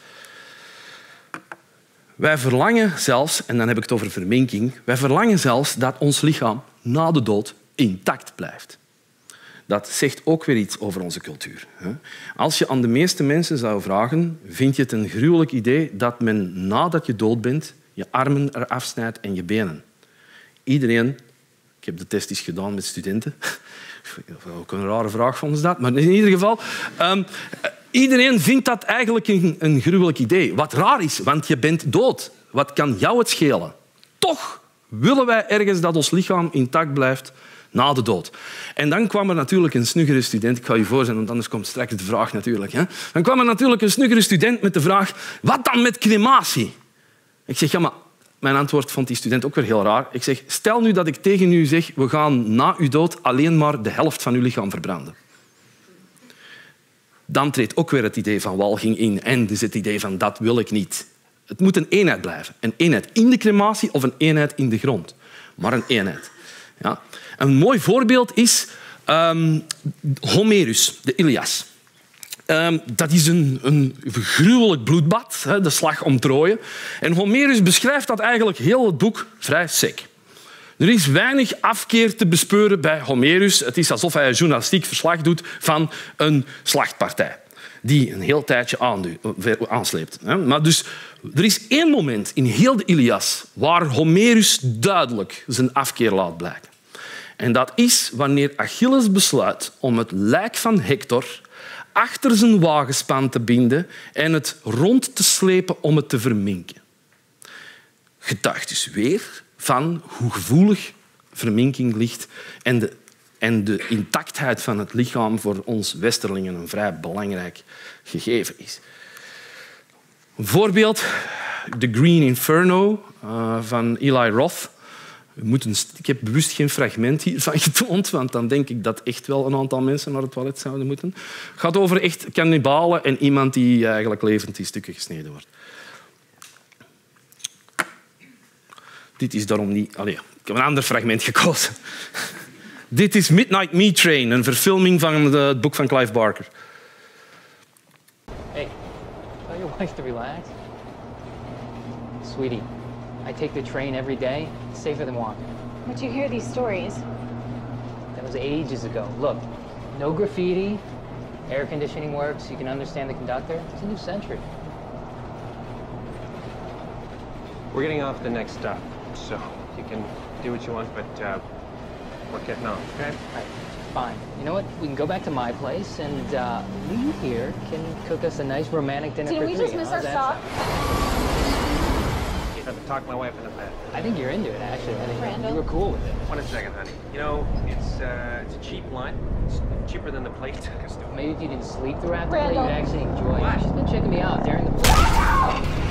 Wij verlangen zelfs, en dan heb ik het over verminking, wij verlangen zelfs dat ons lichaam na de dood intact blijft. Dat zegt ook weer iets over onze cultuur. Als je aan de meeste mensen zou vragen, vind je het een gruwelijk idee dat men nadat je dood bent je armen eraf snijdt en je benen? Iedereen, ik heb de test eens gedaan met studenten, ook een rare vraag vonden ze dat, maar in ieder geval, iedereen vindt dat eigenlijk een gruwelijk idee. Wat raar is, want je bent dood. Wat kan jou het schelen? Toch willen wij ergens dat ons lichaam intact blijft na de dood. En dan kwam er natuurlijk een snuggere student. Ik ga je voorzien, want anders komt straks de vraag natuurlijk. Dan kwam er natuurlijk een snuggere student met de vraag, wat dan met crematie? Ik zeg, ja, maar mijn antwoord vond die student ook weer heel raar. Ik zeg, stel nu dat ik tegen u zeg, we gaan na uw dood alleen maar de helft van uw lichaam verbranden. Dan treedt ook weer het idee van walging in. En dus het idee van, dat wil ik niet. Het moet een eenheid blijven. Een eenheid in de crematie of een eenheid in de grond. Maar een eenheid. Ja. Een mooi voorbeeld is Homerus, de Ilias. Dat is een gruwelijk bloedbad, de slag om Troje. En Homerus beschrijft dat eigenlijk heel het boek vrij sec. Er is weinig afkeer te bespeuren bij Homerus. Het is alsof hij een journalistiek verslag doet van een slachtpartij die een heel tijdje aansleept. Maar dus, er is één moment in heel de Ilias waar Homerus duidelijk zijn afkeer laat blijken. En dat is wanneer Achilles besluit om het lijk van Hector achter zijn wagenspan te binden en het rond te slepen om het te verminken. Getuigt dus weer van hoe gevoelig verminking ligt en de intactheid van het lichaam voor ons Westerlingen een vrij belangrijk gegeven is. Een voorbeeld, The Green Inferno van Eli Roth. Ik heb bewust geen fragment hiervan getoond, want dan denk ik dat echt wel een aantal mensen naar het toilet zouden moeten. Het gaat over echt kannibalen en iemand die eigenlijk levend in stukken gesneden wordt. Dit is daarom niet... Allee, ik heb een ander fragment gekozen. Dit is Midnight Meat Train, een verfilming van het boek van Clive Barker. Hey, tell your wife to relax. Sweetie, I take the train every day. It's safer than walking. But you hear these stories. That was ages ago. Look, no graffiti, air conditioning works, you can understand the conductor. It's a new century. We're getting off the next stop, so you can do what you want, but we're getting off, okay? All right, fine. You know what? We can go back to my place, and you here can cook us a nice romantic dinner Did for we three. just miss How's our that stop? I haven't talked my wife into bed. sound? I think you're into it, actually. I think Randall? you were cool with it. One second, honey. You know, it's a cheap line. It's cheaper than the plane took us to. Maybe if you didn't sleep throughout the day, Randall. you'd actually enjoy What? it. She's been checking me out during the play.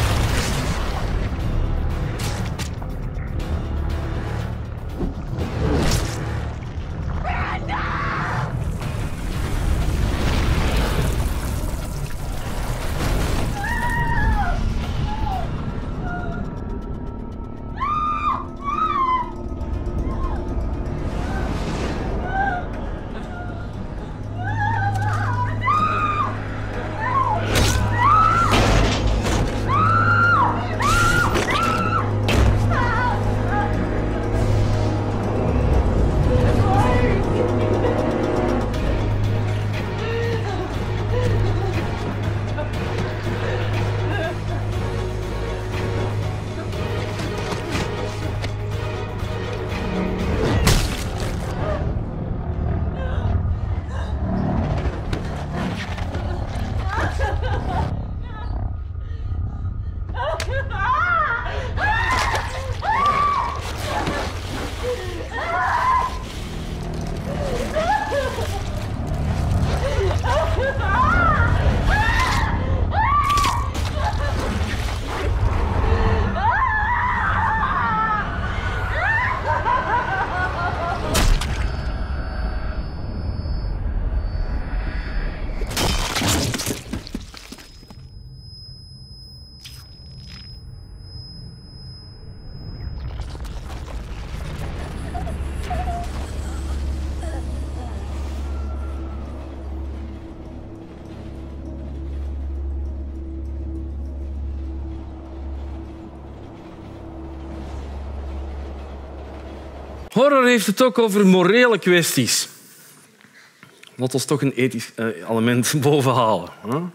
Horror heeft het ook over morele kwesties. Laat ons toch een ethisch element bovenhalen.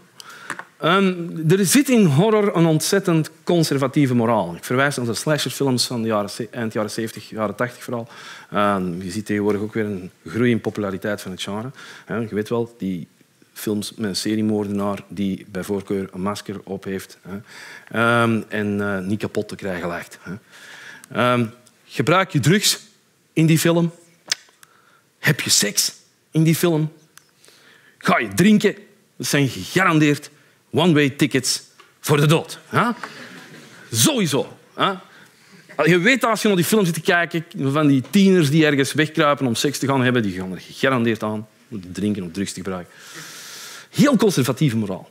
Er zit in horror een ontzettend conservatieve moraal. Ik verwijs naar de slasherfilms van de eind jaren 70, jaren 80 vooral. Je ziet tegenwoordig ook weer een groei in populariteit van het genre. Je weet wel, die films met een seriemoordenaar die bij voorkeur een masker op heeft en niet kapot te krijgen lijkt. Gebruik je drugs in die film? Heb je seks in die film? Ga je drinken? Dat zijn gegarandeerd one-way tickets voor de dood. Sowieso. Je weet als je naar die film zit te kijken, van die tieners die ergens wegkruipen om seks te gaan hebben, die gaan er gegarandeerd aan om te drinken of drugs te gebruiken. Heel conservatieve moraal.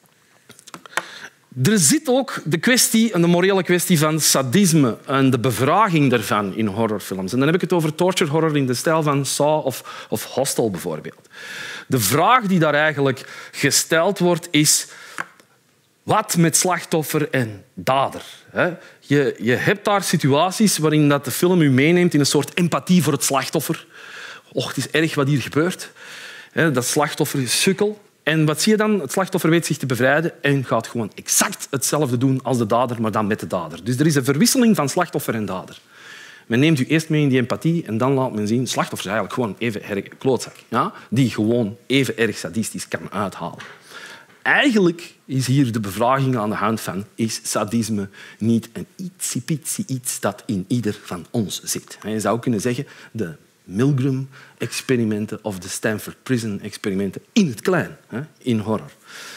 Er zit ook de kwestie, de morele kwestie van sadisme en de bevraging daarvan in horrorfilms. En dan heb ik het over torture horror in de stijl van Saw of Hostel bijvoorbeeld. De vraag die daar eigenlijk gesteld wordt is: wat met slachtoffer en dader? Je hebt daar situaties waarin de film u meeneemt in een soort empathie voor het slachtoffer. Och, het is erg wat hier gebeurt. Dat slachtoffer is sukkel. En wat zie je dan? Het slachtoffer weet zich te bevrijden en gaat gewoon exact hetzelfde doen als de dader, maar dan met de dader. Dus er is een verwisseling van slachtoffer en dader. Men neemt u eerst mee in die empathie en dan laat men zien... Slachtoffers is eigenlijk gewoon even erg klootzak. Ja? Die gewoon even erg sadistisch kan uithalen. Eigenlijk is hier de bevraging aan de hand van... Is sadisme niet een ietsiepietsie iets dat in ieder van ons zit? Je zou kunnen zeggen... de Milgram-experimenten of de Stanford Prison-experimenten in het klein, in horror.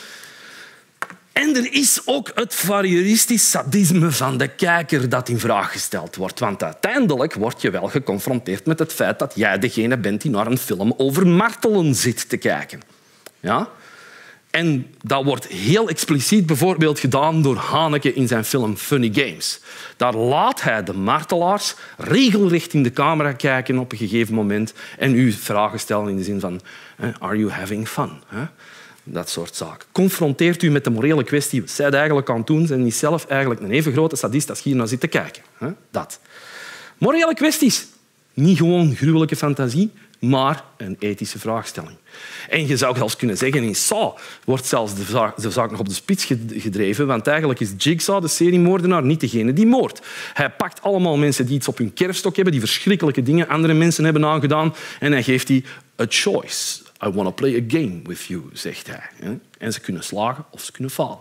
En er is ook het voyeuristisch sadisme van de kijker dat in vraag gesteld wordt. Want uiteindelijk word je wel geconfronteerd met het feit dat jij degene bent die naar een film over martelen zit te kijken. Ja? En dat wordt heel expliciet bijvoorbeeld gedaan door Haneke in zijn film Funny Games. Daar laat hij de martelaars regelrecht in de camera kijken op een gegeven moment en u vragen stellen in de zin van are you having fun? Dat soort zaken. Confronteert u met de morele kwestie wat zij eigenlijk aan het doen zijn, niet zelf eigenlijk een even grote sadist als je hier naar zit te kijken. Dat. Morele kwesties. Niet gewoon gruwelijke fantasie, maar een ethische vraagstelling. En je zou zelfs kunnen zeggen, in Saw wordt zelfs de zaak nog op de spits gedreven, want eigenlijk is Jigsaw, de seriemoordenaar, niet degene die moordt. Hij pakt allemaal mensen die iets op hun kerfstok hebben, die verschrikkelijke dingen andere mensen hebben aangedaan, en hij geeft die a choice. I want to play a game with you, zegt hij. En ze kunnen slagen of ze kunnen falen.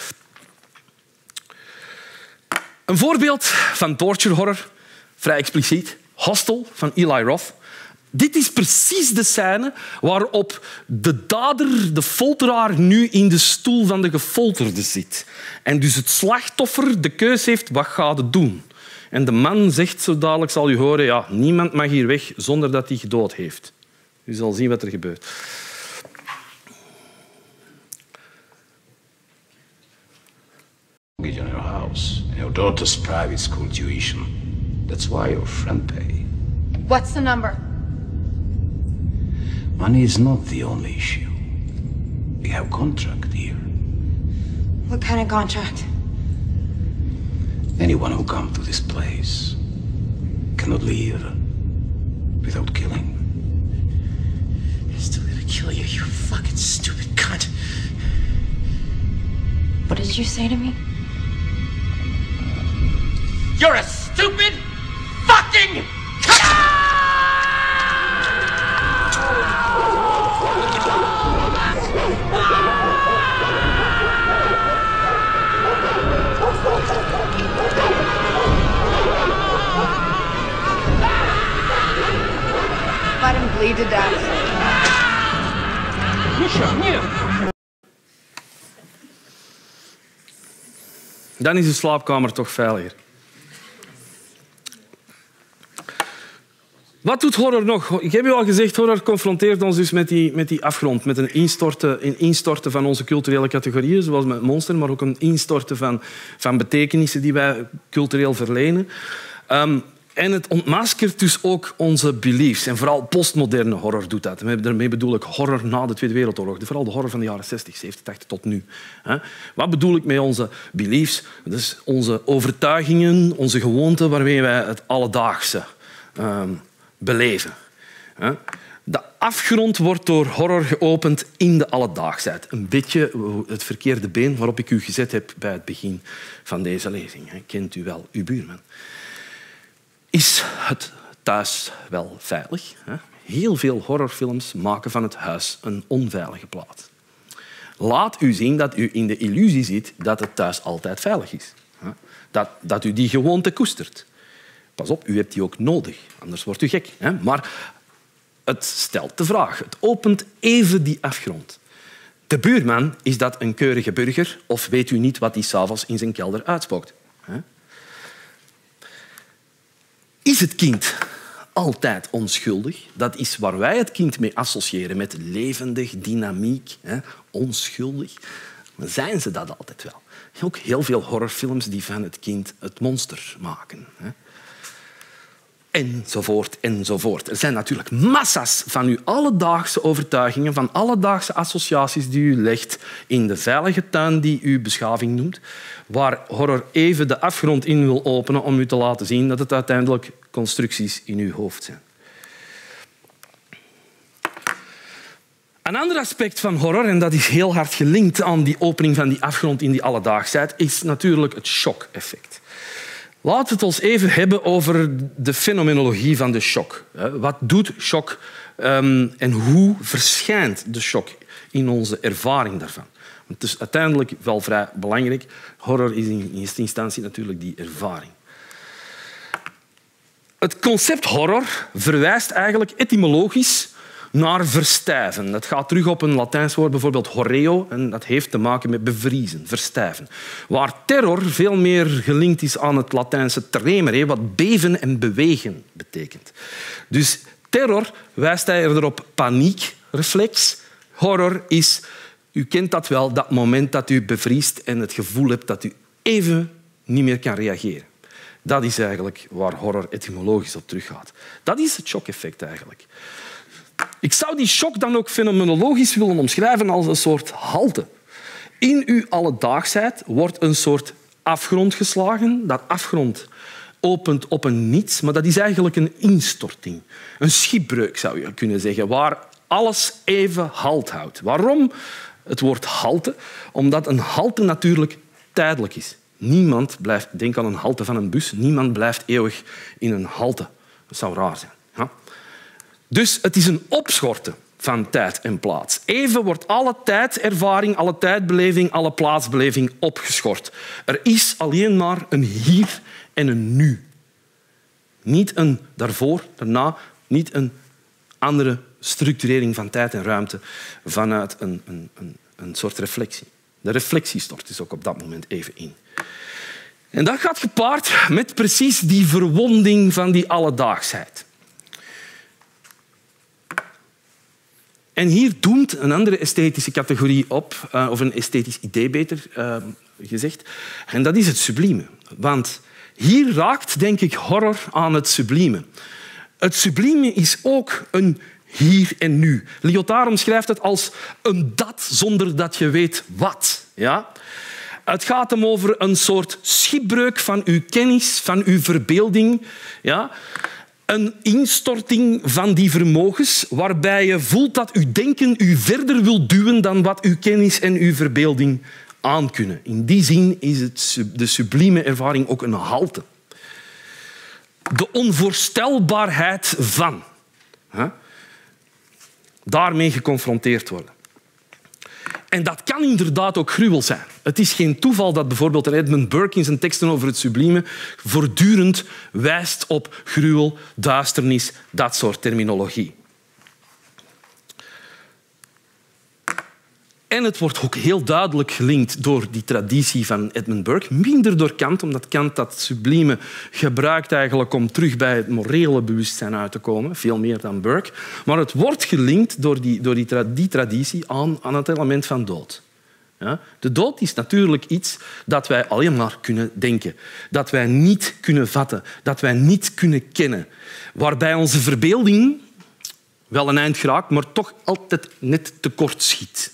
Een voorbeeld van torture horror, vrij expliciet, Hostel van Eli Roth. Dit is precies de scène waarop de dader, de folteraar, nu in de stoel van de gefolterde zit. En dus het slachtoffer de keus heeft, wat gaat het doen? En de man zegt, zo dadelijk zal u horen, ja, niemand mag hier weg zonder dat hij gedood heeft. U zal zien wat er gebeurt. In your house, and your daughter's private school tuition. That's why your friend paid. What's the number? Money is not the only issue. We have contract here. What kind of contract? Anyone who comes to this place cannot leave without killing. I'm still gonna kill you, you fucking stupid cunt. What did you say to me? You're a stupid fucking cunt! Let him bleed to death. Dan is de slaapkamer toch veiliger. Wat doet horror nog? Ik heb u al gezegd, horror confronteert ons dus met die afgrond, met een instorten van onze culturele categorieën, zoals met Monster, maar ook een instorten van betekenissen die wij cultureel verlenen. En het ontmaskert dus ook onze beliefs. En vooral postmoderne horror doet dat. Daarmee bedoel ik horror na de Tweede Wereldoorlog. Vooral de horror van de jaren 60, 70, 80 tot nu. Wat bedoel ik met onze beliefs? Dus onze overtuigingen, onze gewoonten waarmee wij het alledaagse beleven. De afgrond wordt door horror geopend in de alledaagsheid. Een beetje het verkeerde been waarop ik u gezet heb bij het begin van deze lezing. Kent u wel uw buurman? Is het thuis wel veilig? Heel veel horrorfilms maken van het huis een onveilige plaats. Laat u zien dat u in de illusie zit dat het thuis altijd veilig is. Dat u die gewoonte koestert. Pas op, u hebt die ook nodig, anders wordt u gek. Maar het stelt de vraag. Het opent even die afgrond. De buurman, is dat een keurige burger of weet u niet wat hij 's avonds in zijn kelder uitspookt? Is het kind altijd onschuldig? Dat is waar wij het kind mee associëren, met levendig, dynamiek, onschuldig. Maar zijn ze dat altijd wel? Ook heel veel horrorfilms die van het kind het monster maken. Enzovoort, enzovoort. Er zijn natuurlijk massa's van uw alledaagse overtuigingen, van alledaagse associaties die u legt in de veilige tuin die u beschaving noemt, waar horror even de afgrond in wil openen om u te laten zien dat het uiteindelijk constructies in uw hoofd zijn. Een ander aspect van horror, en dat is heel hard gelinkt aan die opening van die afgrond in die alledaagsheid, is natuurlijk het shock-effect. Laten we het ons even hebben over de fenomenologie van de shock. Wat doet shock en hoe verschijnt de shock in onze ervaring daarvan? Want het is uiteindelijk wel vrij belangrijk. Horror is in eerste instantie natuurlijk die ervaring. Het concept horror verwijst eigenlijk etymologisch naar verstijven. Dat gaat terug op een Latijns woord, bijvoorbeeld horreo, en dat heeft te maken met bevriezen, verstijven. Waar terror veel meer gelinkt is aan het Latijnse tremere, wat beven en bewegen betekent. Dus terror wijst eerder op paniekreflex. Horror is, u kent dat wel, dat moment dat u bevriest en het gevoel hebt dat u even niet meer kan reageren. Dat is eigenlijk waar horror etymologisch op teruggaat. Dat is het shock-effect eigenlijk. Ik zou die shock dan ook fenomenologisch willen omschrijven als een soort halte. In uw alledaagsheid wordt een soort afgrond geslagen. Dat afgrond opent op een niets, maar dat is eigenlijk een instorting. Een schipbreuk, zou je kunnen zeggen, waar alles even halt houdt. Waarom het woord halte? Omdat een halte natuurlijk tijdelijk is. Niemand blijft, denk aan een halte van een bus, niemand blijft eeuwig in een halte. Dat zou raar zijn. Ja? Dus het is een opschorten van tijd en plaats. Even wordt alle tijdervaring, alle tijdbeleving, alle plaatsbeleving opgeschort. Er is alleen maar een hier en een nu. Niet een daarvoor, daarna, niet een andere structurering van tijd en ruimte vanuit een soort reflectie. De reflectie stort dus ook op dat moment even in. En dat gaat gepaard met precies die verwonding van die alledaagsheid. En hier doemt een andere esthetische categorie op, of een esthetisch idee beter gezegd, en dat is het sublieme. Want hier raakt, denk ik, horror aan het sublieme. Het sublieme is ook een hier en nu. Lyotard omschrijft het als een dat zonder dat je weet wat. Ja? Het gaat hem over een soort schipbreuk van uw kennis, van uw verbeelding. Ja? Een instorting van die vermogens waarbij je voelt dat uw denken u verder wil duwen dan wat uw kennis en uw verbeelding aankunnen. In die zin is de sublieme ervaring ook een halte. De onvoorstelbaarheid van. Daarmee geconfronteerd worden. En dat kan inderdaad ook gruwel zijn. Het is geen toeval dat bijvoorbeeld Edmund Burke in zijn teksten over het sublieme voortdurend wijst op gruwel, duisternis, dat soort terminologie. En het wordt ook heel duidelijk gelinkt door die traditie van Edmund Burke. Minder door Kant, omdat Kant dat sublieme gebruikt eigenlijk om terug bij het morele bewustzijn uit te komen. Veel meer dan Burke. Maar het wordt gelinkt door die traditie aan het element van dood. Ja? De dood is natuurlijk iets dat wij alleen maar kunnen denken. Dat wij niet kunnen vatten. Dat wij niet kunnen kennen. Waarbij onze verbeelding wel een eind geraakt, maar toch altijd net tekort schiet.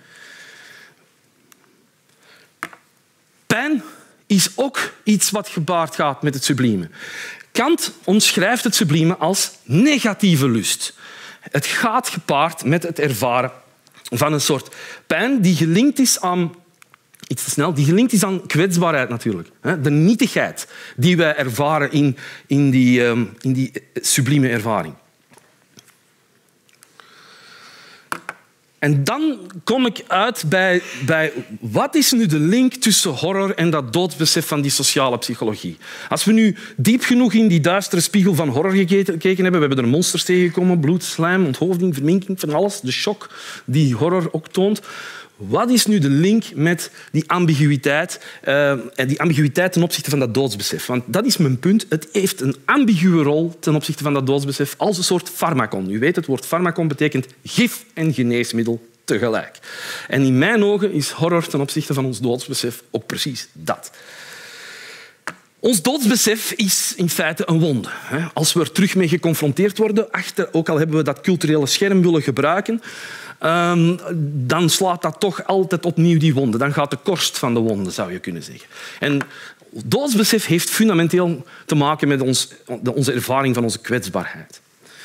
Pijn is ook iets wat gepaard gaat met het sublieme. Kant omschrijft het sublieme als negatieve lust. Het gaat gepaard met het ervaren van een soort pijn die gelinkt is aan... Iets te snel. Die gelinkt is aan kwetsbaarheid natuurlijk. De nietigheid die wij ervaren in die sublieme ervaring. En dan kom ik uit bij wat is nu de link tussen horror en dat doodsbesef van die sociale psychologie. Als we nu diep genoeg in die duistere spiegel van horror gekeken hebben, we hebben er monsters tegengekomen, bloed, slijm, onthoofding, verminking, van alles, de shock die horror ook toont. Wat is nu de link met die ambiguïteit ten opzichte van dat doodsbesef? Want dat is mijn punt. Het heeft een ambiguë rol ten opzichte van dat doodsbesef als een soort farmacon. U weet, het woord farmacon betekent gif en geneesmiddel tegelijk. En in mijn ogen is horror ten opzichte van ons doodsbesef ook precies dat. Ons doodsbesef is in feite een wonde. Als we er terug mee geconfronteerd worden, ook al hebben we dat culturele scherm willen gebruiken, dan slaat dat toch altijd opnieuw die wonde. Dan gaat de korst van de wonde, zou je kunnen zeggen. En doodsbesef heeft fundamenteel te maken met onze ervaring van onze kwetsbaarheid.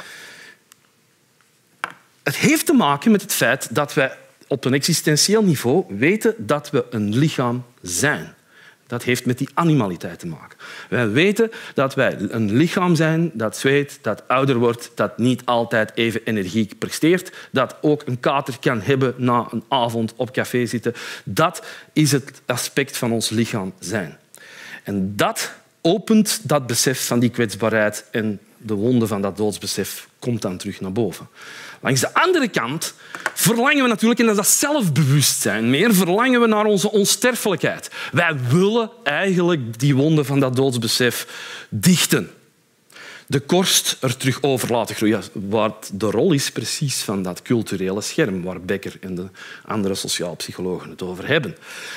Het heeft te maken met het feit dat wij op een existentieel niveau weten dat we een lichaam zijn. Dat heeft met die animaliteit te maken. Wij weten dat wij een lichaam zijn dat zweet, dat ouder wordt, dat niet altijd even energiek presteert, dat ook een kater kan hebben na een avond op café zitten. Dat is het aspect van ons lichaam zijn. En dat opent dat besef van die kwetsbaarheid en de wonde van dat doodsbesef komt dan terug naar boven. Langs de andere kant verlangen we natuurlijk, en dat is dat zelfbewustzijn meer, verlangen we naar onze onsterfelijkheid. Wij willen eigenlijk die wonden van dat doodsbesef dichten. De korst er terug over laten groeien. Wat de rol is precies van dat culturele scherm waar Becker en de andere sociaal psychologen het over hebben.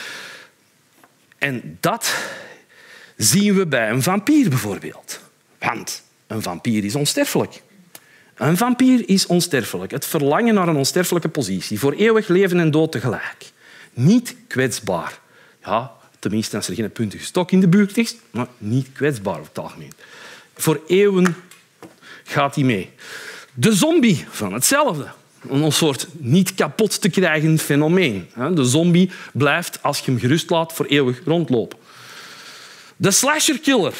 En dat zien we bij een vampier bijvoorbeeld. Want een vampier is onsterfelijk. Een vampier is onsterfelijk. Het verlangen naar een onsterfelijke positie. Voor eeuwig leven en dood tegelijk. Niet kwetsbaar. Ja, tenminste als er geen puntige stok in de buurt is, maar niet kwetsbaar op het algemeen. Voor eeuwen gaat hij mee. De zombie van hetzelfde. Een soort niet kapot te krijgen fenomeen. De zombie blijft, als je hem gerust laat, voor eeuwig rondlopen. De slasherkiller.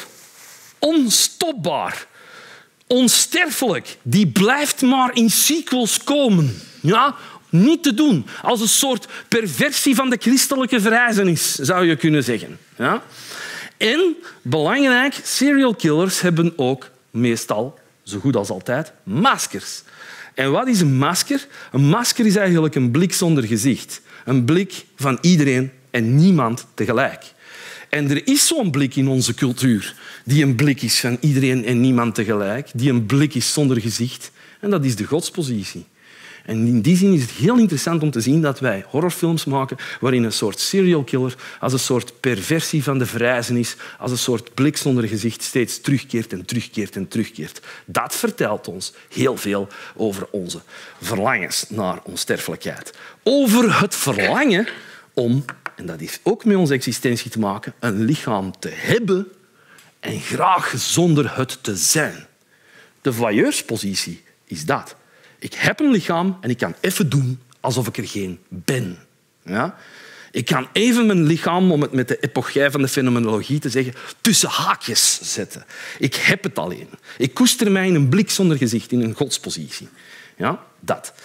Onstopbaar. Onsterfelijk. Die blijft maar in sequels komen. Ja? Niet te doen. Als een soort perversie van de christelijke verrijzenis, zou je kunnen zeggen. Ja? En, belangrijk, serial killers hebben ook meestal, zo goed als altijd, maskers. En wat is een masker? Een masker is eigenlijk een blik zonder gezicht. Een blik van iedereen en niemand tegelijk. En er is zo'n blik in onze cultuur die een blik is van iedereen en niemand tegelijk, die een blik is zonder gezicht. En dat is de godspositie. En in die zin is het heel interessant om te zien dat wij horrorfilms maken waarin een soort serial killer als een soort perversie van de verrijzenis, als een soort blik zonder gezicht steeds terugkeert en terugkeert en terugkeert. Dat vertelt ons heel veel over onze verlangens naar onsterfelijkheid. Over het verlangen om, en dat heeft ook met onze existentie te maken, een lichaam te hebben en graag zonder het te zijn. De voyeurspositie is dat. Ik heb een lichaam en ik kan even doen alsof ik er geen ben. Ja? Ik kan even mijn lichaam, om het met de epochei van de fenomenologie te zeggen, tussen haakjes zetten. Ik heb het alleen. Ik koester mij in een blik zonder gezicht, in een godspositie. Ja? Dat.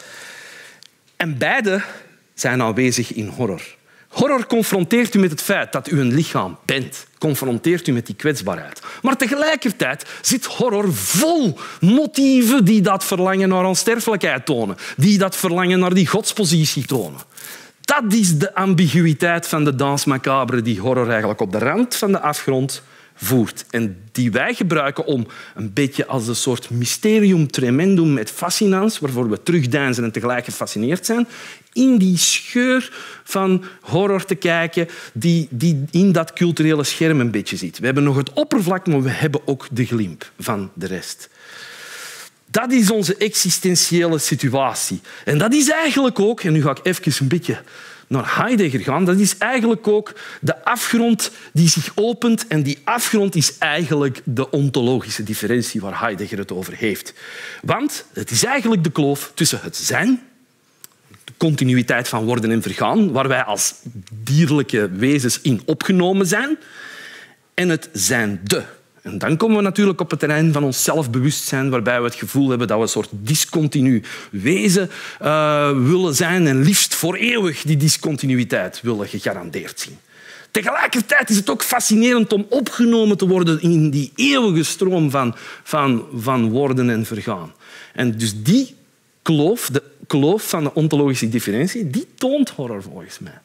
En beide zijn aanwezig in horror. Horror confronteert u met het feit dat u een lichaam bent. Confronteert u met die kwetsbaarheid. Maar tegelijkertijd zit horror vol motieven die dat verlangen naar onsterfelijkheid tonen. Die dat verlangen naar die godspositie tonen. Dat is de ambiguïteit van de danse macabre die horror eigenlijk op de rand van de afgrond voert. En die wij gebruiken om een beetje als een soort mysterium tremendum met fascinans, waarvoor we terugdeinzen en tegelijk gefascineerd zijn, in die scheur van horror te kijken die in dat culturele scherm een beetje zit. We hebben nog het oppervlak, maar we hebben ook de glimp van de rest. Dat is onze existentiële situatie. En dat is eigenlijk ook, en nu ga ik even een beetje naar Heidegger gaan, dat is eigenlijk ook de afgrond die zich opent. En die afgrond is eigenlijk de ontologische differentie waar Heidegger het over heeft. Want het is eigenlijk de kloof tussen het zijn, de continuïteit van worden en vergaan, waar wij als dierlijke wezens in opgenomen zijn, en het zijnde. En dan komen we natuurlijk op het terrein van ons zelfbewustzijn, waarbij we het gevoel hebben dat we een soort discontinu wezen willen zijn en liefst voor eeuwig die discontinuïteit willen gegarandeerd zien. Tegelijkertijd is het ook fascinerend om opgenomen te worden in die eeuwige stroom van worden en vergaan. En dus die kloof, de kloof van de ontologische differentie, die toont horror volgens mij.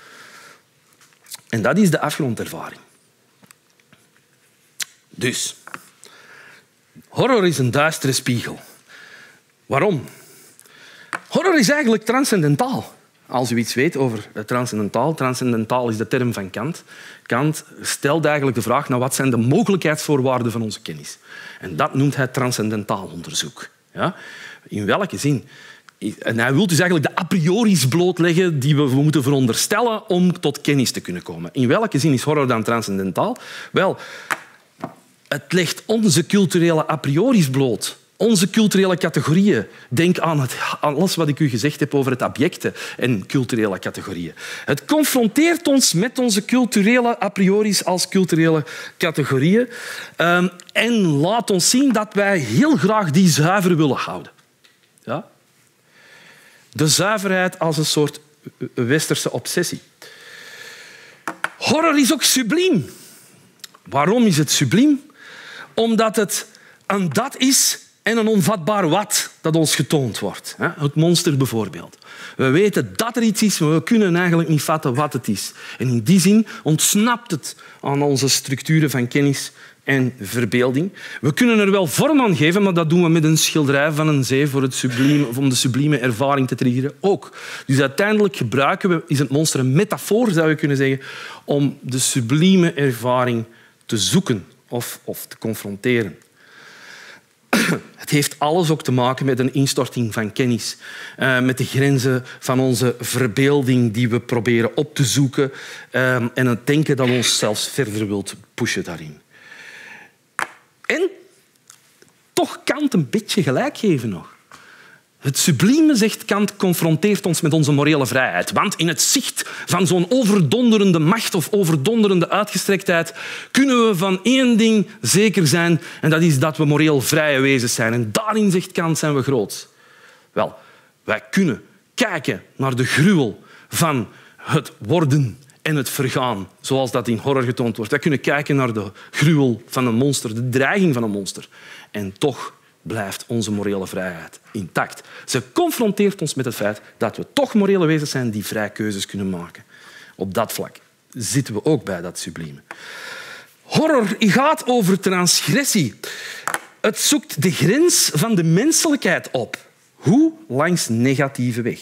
En dat is de afgrondervaring. Dus, horror is een duistere spiegel. Waarom? Horror is eigenlijk transcendentaal. Als u iets weet over transcendentaal. Transcendentaal is de term van Kant. Kant stelt eigenlijk de vraag naar wat zijn de mogelijkheidsvoorwaarden van onze kennis. En dat noemt hij transcendentaal onderzoek. Ja? In welke zin? En hij wil dus eigenlijk de a priori's blootleggen die we moeten veronderstellen om tot kennis te kunnen komen. In welke zin is horror dan transcendentaal? Wel, het legt onze culturele a priori's bloot Onze culturele categorieën. Denk aan alles wat ik u gezegd heb over het abjecte en culturele categorieën. Het confronteert ons met onze culturele a priori's als culturele categorieën en laat ons zien dat wij heel graag die zuiver willen houden. Ja? De zuiverheid als een soort westerse obsessie. Horror is ook subliem. Waarom is het subliem? Omdat het een dat is en een onvatbaar wat dat ons getoond wordt. Het monster bijvoorbeeld. We weten dat er iets is, maar we kunnen eigenlijk niet vatten wat het is. En in die zin ontsnapt het aan onze structuren van kennis en verbeelding. We kunnen er wel vorm aan geven, maar dat doen we met een schilderij van een zee voor het sublieme, om de sublieme ervaring te triggeren ook. Dus uiteindelijk is het monster een metafoor, zou je kunnen zeggen, om de sublieme ervaring te zoeken of te confronteren. Het heeft alles ook te maken met een instorting van kennis. Met de grenzen van onze verbeelding die we proberen op te zoeken. En het denken dat ons zelfs verder wilt pushen daarin. En toch Kant een beetje gelijk geven nog. Het sublieme, zegt Kant, confronteert ons met onze morele vrijheid. Want in het zicht van zo'n overdonderende macht of overdonderende uitgestrektheid kunnen we van één ding zeker zijn, en dat is dat we moreel vrije wezens zijn. En daarin, zegt Kant, zijn we groot. Wel, wij kunnen kijken naar de gruwel van het worden en het vergaan, zoals dat in horror getoond wordt. Wij kunnen kijken naar de gruwel van een monster, de dreiging van een monster. En toch blijft onze morele vrijheid intact. Ze confronteert ons met het feit dat we toch morele wezens zijn die vrij keuzes kunnen maken. Op dat vlak zitten we ook bij dat sublieme. Horror gaat over transgressie. Het zoekt de grens van de menselijkheid op. Hoe? Langs negatieve weg.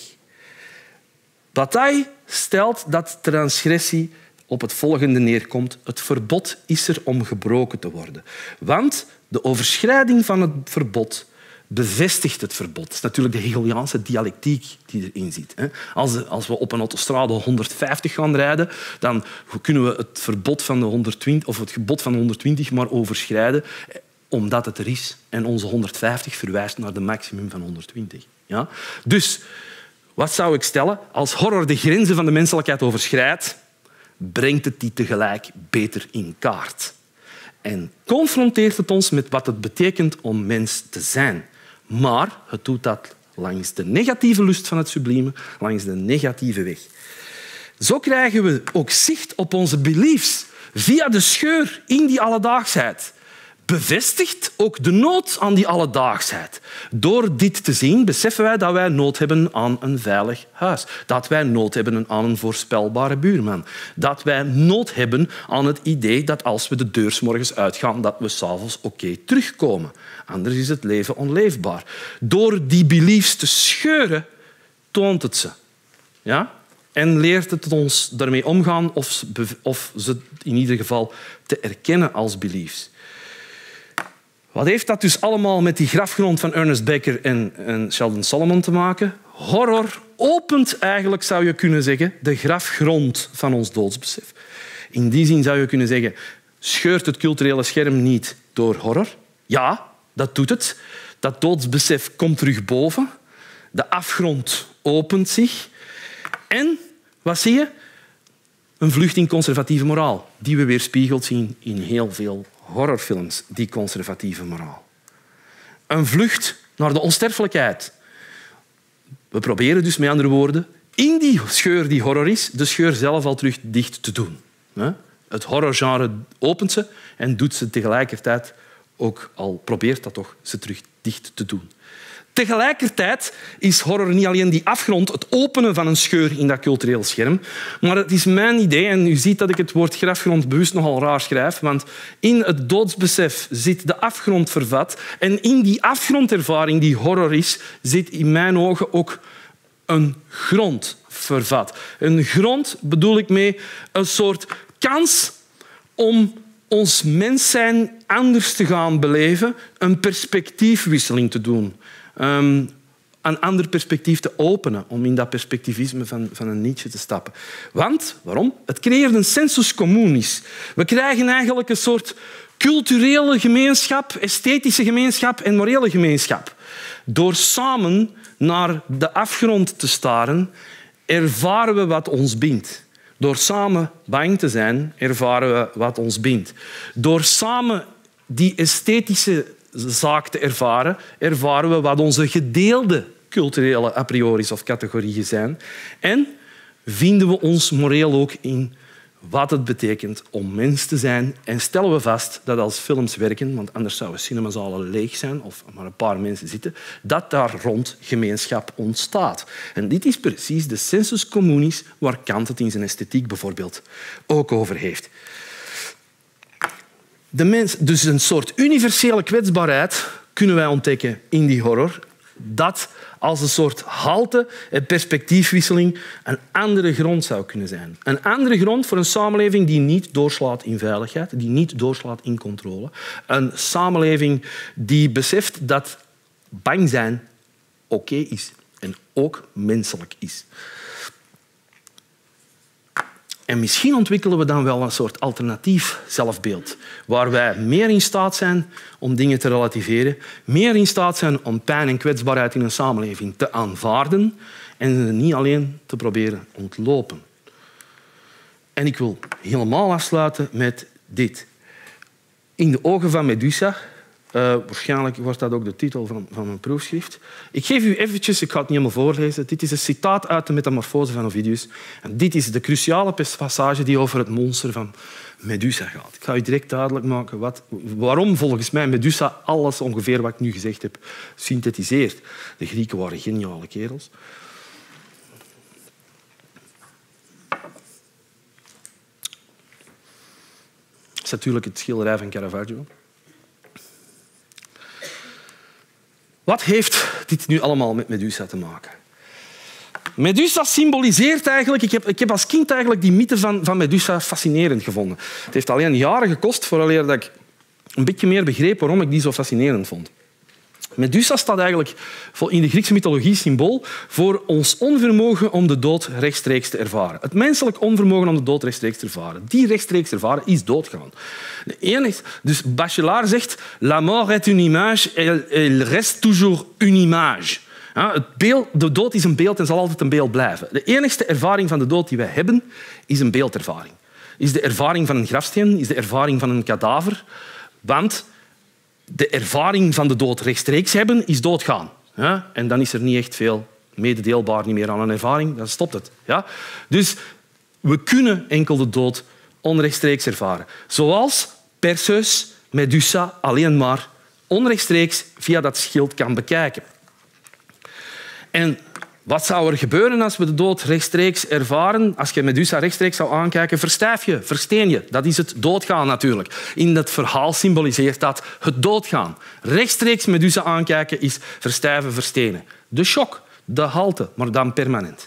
Bataille stelt dat transgressie op het volgende neerkomt. Het verbod is er om gebroken te worden. Want de overschrijding van het verbod bevestigt het verbod. Dat is natuurlijk de Hegeliaanse dialectiek die erin zit. Als we op een autostrade 150 gaan rijden, dan kunnen we het verbod van de 120 of het gebod van de 120 maar overschrijden, omdat het er is. En onze 150 verwijst naar de maximum van 120. Ja? Dus wat zou ik stellen? Als horror de grenzen van de menselijkheid overschrijdt, brengt het die tegelijk beter in kaart. En confronteert het ons met wat het betekent om mens te zijn. Maar het doet dat langs de negatieve lust van het sublieme, langs de negatieve weg. Zo krijgen we ook zicht op onze beliefs via de scheur in die alledaagsheid. Bevestigt ook de nood aan die alledaagsheid. Door dit te zien beseffen wij dat wij nood hebben aan een veilig huis. Dat wij nood hebben aan een voorspelbare buurman. Dat wij nood hebben aan het idee dat als we de deur 's morgens uitgaan, dat we 's avonds oké terugkomen. Anders is het leven onleefbaar. Door die beliefs te scheuren, toont het ze. Ja? En leert het ons daarmee omgaan of ze in ieder geval te erkennen als beliefs. Wat heeft dat dus allemaal met die grafgrond van Ernest Becker en Sheldon Solomon te maken? Horror opent eigenlijk, zou je kunnen zeggen, de grafgrond van ons doodsbesef. In die zin zou je kunnen zeggen, scheurt het culturele scherm niet door horror? Ja, dat doet het. Dat doodsbesef komt terug boven. De afgrond opent zich. En, wat zie je? Een vlucht in conservatieve moraal, die we weerspiegeld zien in heel veel horrorfilms, die conservatieve moraal. Een vlucht naar de onsterfelijkheid. We proberen dus, met andere woorden, in die scheur die horror is, de scheur zelf al terug dicht te doen. Het horrorgenre opent ze en doet ze tegelijkertijd ook al probeert dat toch ze terug dicht te doen. Tegelijkertijd is horror niet alleen die afgrond, het openen van een scheur in dat cultureel scherm, maar het is mijn idee, en u ziet dat ik het woord grafgrond bewust nogal raar schrijf, want in het doodsbesef zit de afgrond vervat en in die afgrondervaring die horror is, zit in mijn ogen ook een grond vervat. Een grond bedoel ik mee een soort kans om ons mens zijn anders te gaan beleven, een perspectiefwisseling te doen. Een ander perspectief te openen, om in dat perspectivisme van een Nietzsche te stappen. Want, waarom? Het creëert een sensus communis. We krijgen eigenlijk een soort culturele gemeenschap, esthetische gemeenschap en morele gemeenschap. Door samen naar de afgrond te staren, ervaren we wat ons bindt. Door samen bang te zijn, ervaren we wat ons bindt. Door samen die esthetische zaak te ervaren, ervaren we wat onze gedeelde culturele a priori's of categorieën zijn. En vinden we ons moreel ook in wat het betekent om mens te zijn. En stellen we vast dat als films werken, want anders zouden cinemazalen leeg zijn of maar een paar mensen zitten, dat daar rond gemeenschap ontstaat. En dit is precies de sensus communis waar Kant het in zijn esthetiek bijvoorbeeld ook over heeft. De mens, dus een soort universele kwetsbaarheid kunnen wij ontdekken in die horror, dat als een soort halte en perspectiefwisseling een andere grond zou kunnen zijn. Een andere grond voor een samenleving die niet doorslaat in veiligheid, die niet doorslaat in controle. Een samenleving die beseft dat bang zijn oké is en ook menselijk is. En misschien ontwikkelen we dan wel een soort alternatief zelfbeeld, waar wij meer in staat zijn om dingen te relativeren, meer in staat zijn om pijn en kwetsbaarheid in een samenleving te aanvaarden en ze niet alleen te proberen ontlopen. En ik wil helemaal afsluiten met dit. In de ogen van Medusa, waarschijnlijk wordt dat ook de titel van mijn proefschrift. Ik geef u eventjes, ik ga het niet helemaal voorlezen. Dit is een citaat uit de Metamorfose van Ovidius. En dit is de cruciale passage die over het monster van Medusa gaat. Ik ga u direct duidelijk maken waarom volgens mij Medusa alles ongeveer wat ik nu gezegd heb synthetiseert. De Grieken waren geniale kerels. Dat is natuurlijk het schilderij van Caravaggio. Wat heeft dit nu allemaal met Medusa te maken? Medusa symboliseert eigenlijk... Ik heb als kind eigenlijk die mythe van Medusa fascinerend gevonden. Het heeft alleen jaren gekost vooraleer dat ik een beetje meer begreep waarom ik die zo fascinerend vond. Medusa staat eigenlijk in de Griekse mythologie symbool voor ons onvermogen om de dood rechtstreeks te ervaren. Het menselijk onvermogen om de dood rechtstreeks te ervaren. Die rechtstreeks ervaren is doodgaan. Dus Bachelard zegt la mort est une image, elle reste toujours une image. Ja, de dood is een beeld en zal altijd een beeld blijven. De enigste ervaring van de dood die wij hebben, is een beeldervaring. Is de ervaring van een grafsteen, is de ervaring van een kadaver. Want de ervaring van de dood rechtstreeks hebben, is doodgaan. Ja? En dan is er niet echt veel mededeelbaar niet meer aan een ervaring. Dan stopt het. Ja? Dus we kunnen enkel de dood onrechtstreeks ervaren. Zoals Perseus Medusa alleen maar onrechtstreeks via dat schild kan bekijken. En wat zou er gebeuren als we de dood rechtstreeks ervaren? Als je Medusa rechtstreeks zou aankijken, verstijf je, versteen je. Dat is het doodgaan natuurlijk. In het verhaal symboliseert dat het doodgaan. Rechtstreeks Medusa aankijken is verstijven, verstenen. De shock, de halte, maar dan permanent.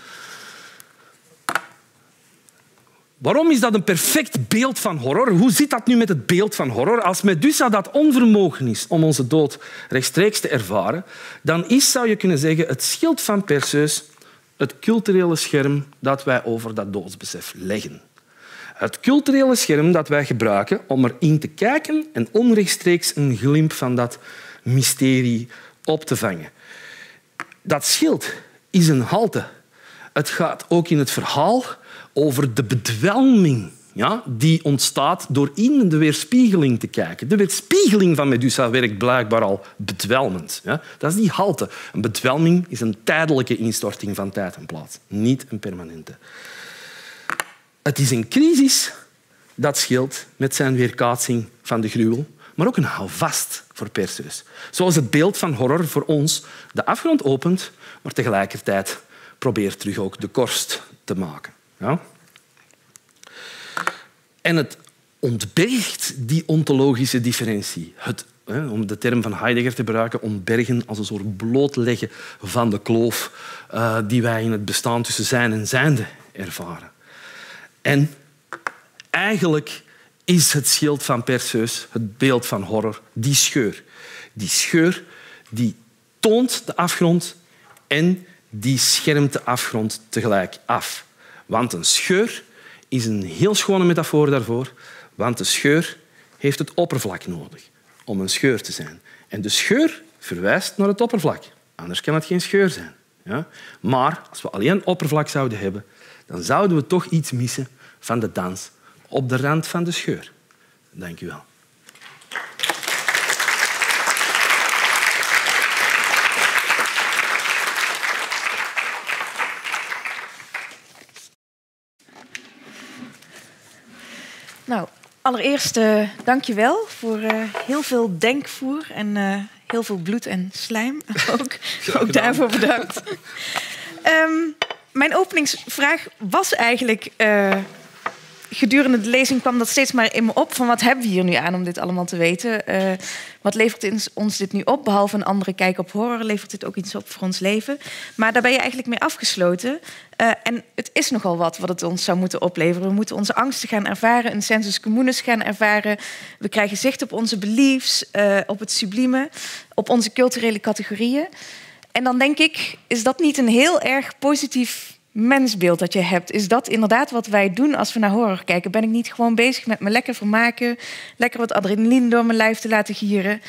Waarom is dat een perfect beeld van horror? Hoe zit dat nu met het beeld van horror? Als Medusa dat onvermogen is om onze dood rechtstreeks te ervaren, dan is, zou je kunnen zeggen, het schild van Perseus het culturele scherm dat wij over dat doodsbesef leggen. Het culturele scherm dat wij gebruiken om erin te kijken en onrechtstreeks een glimp van dat mysterie op te vangen. Dat schild is een halte. Het gaat ook in het verhaal over de bedwelming die ontstaat door in de weerspiegeling te kijken. De weerspiegeling van Medusa werkt blijkbaar al bedwelmend. Ja? Dat is die halte. Een bedwelming is een tijdelijke instorting van tijd en plaats, niet een permanente. Het is een crisis, dat schild, met zijn weerkaatsing van de gruwel, maar ook een houvast voor Perseus. Zoals het beeld van horror voor ons de afgrond opent, maar tegelijkertijd probeert terug ook de korst te maken. Ja? En het ontbergt die ontologische differentie. Om de term van Heidegger te gebruiken, ontbergen als een soort blootleggen van de kloof die wij in het bestaan tussen zijn en zijnde ervaren. En eigenlijk is het schild van Perseus, het beeld van horror, die scheur. Die scheur die toont de afgrond en die schermt de afgrond tegelijk af. Want een scheur is een heel schone metafoor daarvoor. Want de scheur heeft het oppervlak nodig om een scheur te zijn. En de scheur verwijst naar het oppervlak. Anders kan het geen scheur zijn. Ja? Maar als we alleen oppervlak zouden hebben, dan zouden we toch iets missen van de dans op de rand van de scheur. Dank u wel. Nou, allereerst dank je wel voor heel veel denkvoer en heel veel bloed en slijm. Ook daarvoor bedankt. Mijn openingsvraag was eigenlijk... gedurende de lezing kwam dat steeds maar in me op... van wat hebben we hier nu aan om dit allemaal te weten? Wat levert ons dit nu op? Behalve een andere kijk op horror levert dit ook iets op voor ons leven. Maar daar ben je eigenlijk mee afgesloten. En het is nogal wat het ons zou moeten opleveren. We moeten onze angsten gaan ervaren, een sensus communis gaan ervaren. We krijgen zicht op onze beliefs, op het sublieme, op onze culturele categorieën. En dan denk ik, is dat niet een heel erg positief mensbeeld dat je hebt? Is dat inderdaad wat wij doen als we naar horror kijken? Ben ik niet gewoon bezig met me lekker vermaken, lekker wat adrenaline door mijn lijf te laten gieren?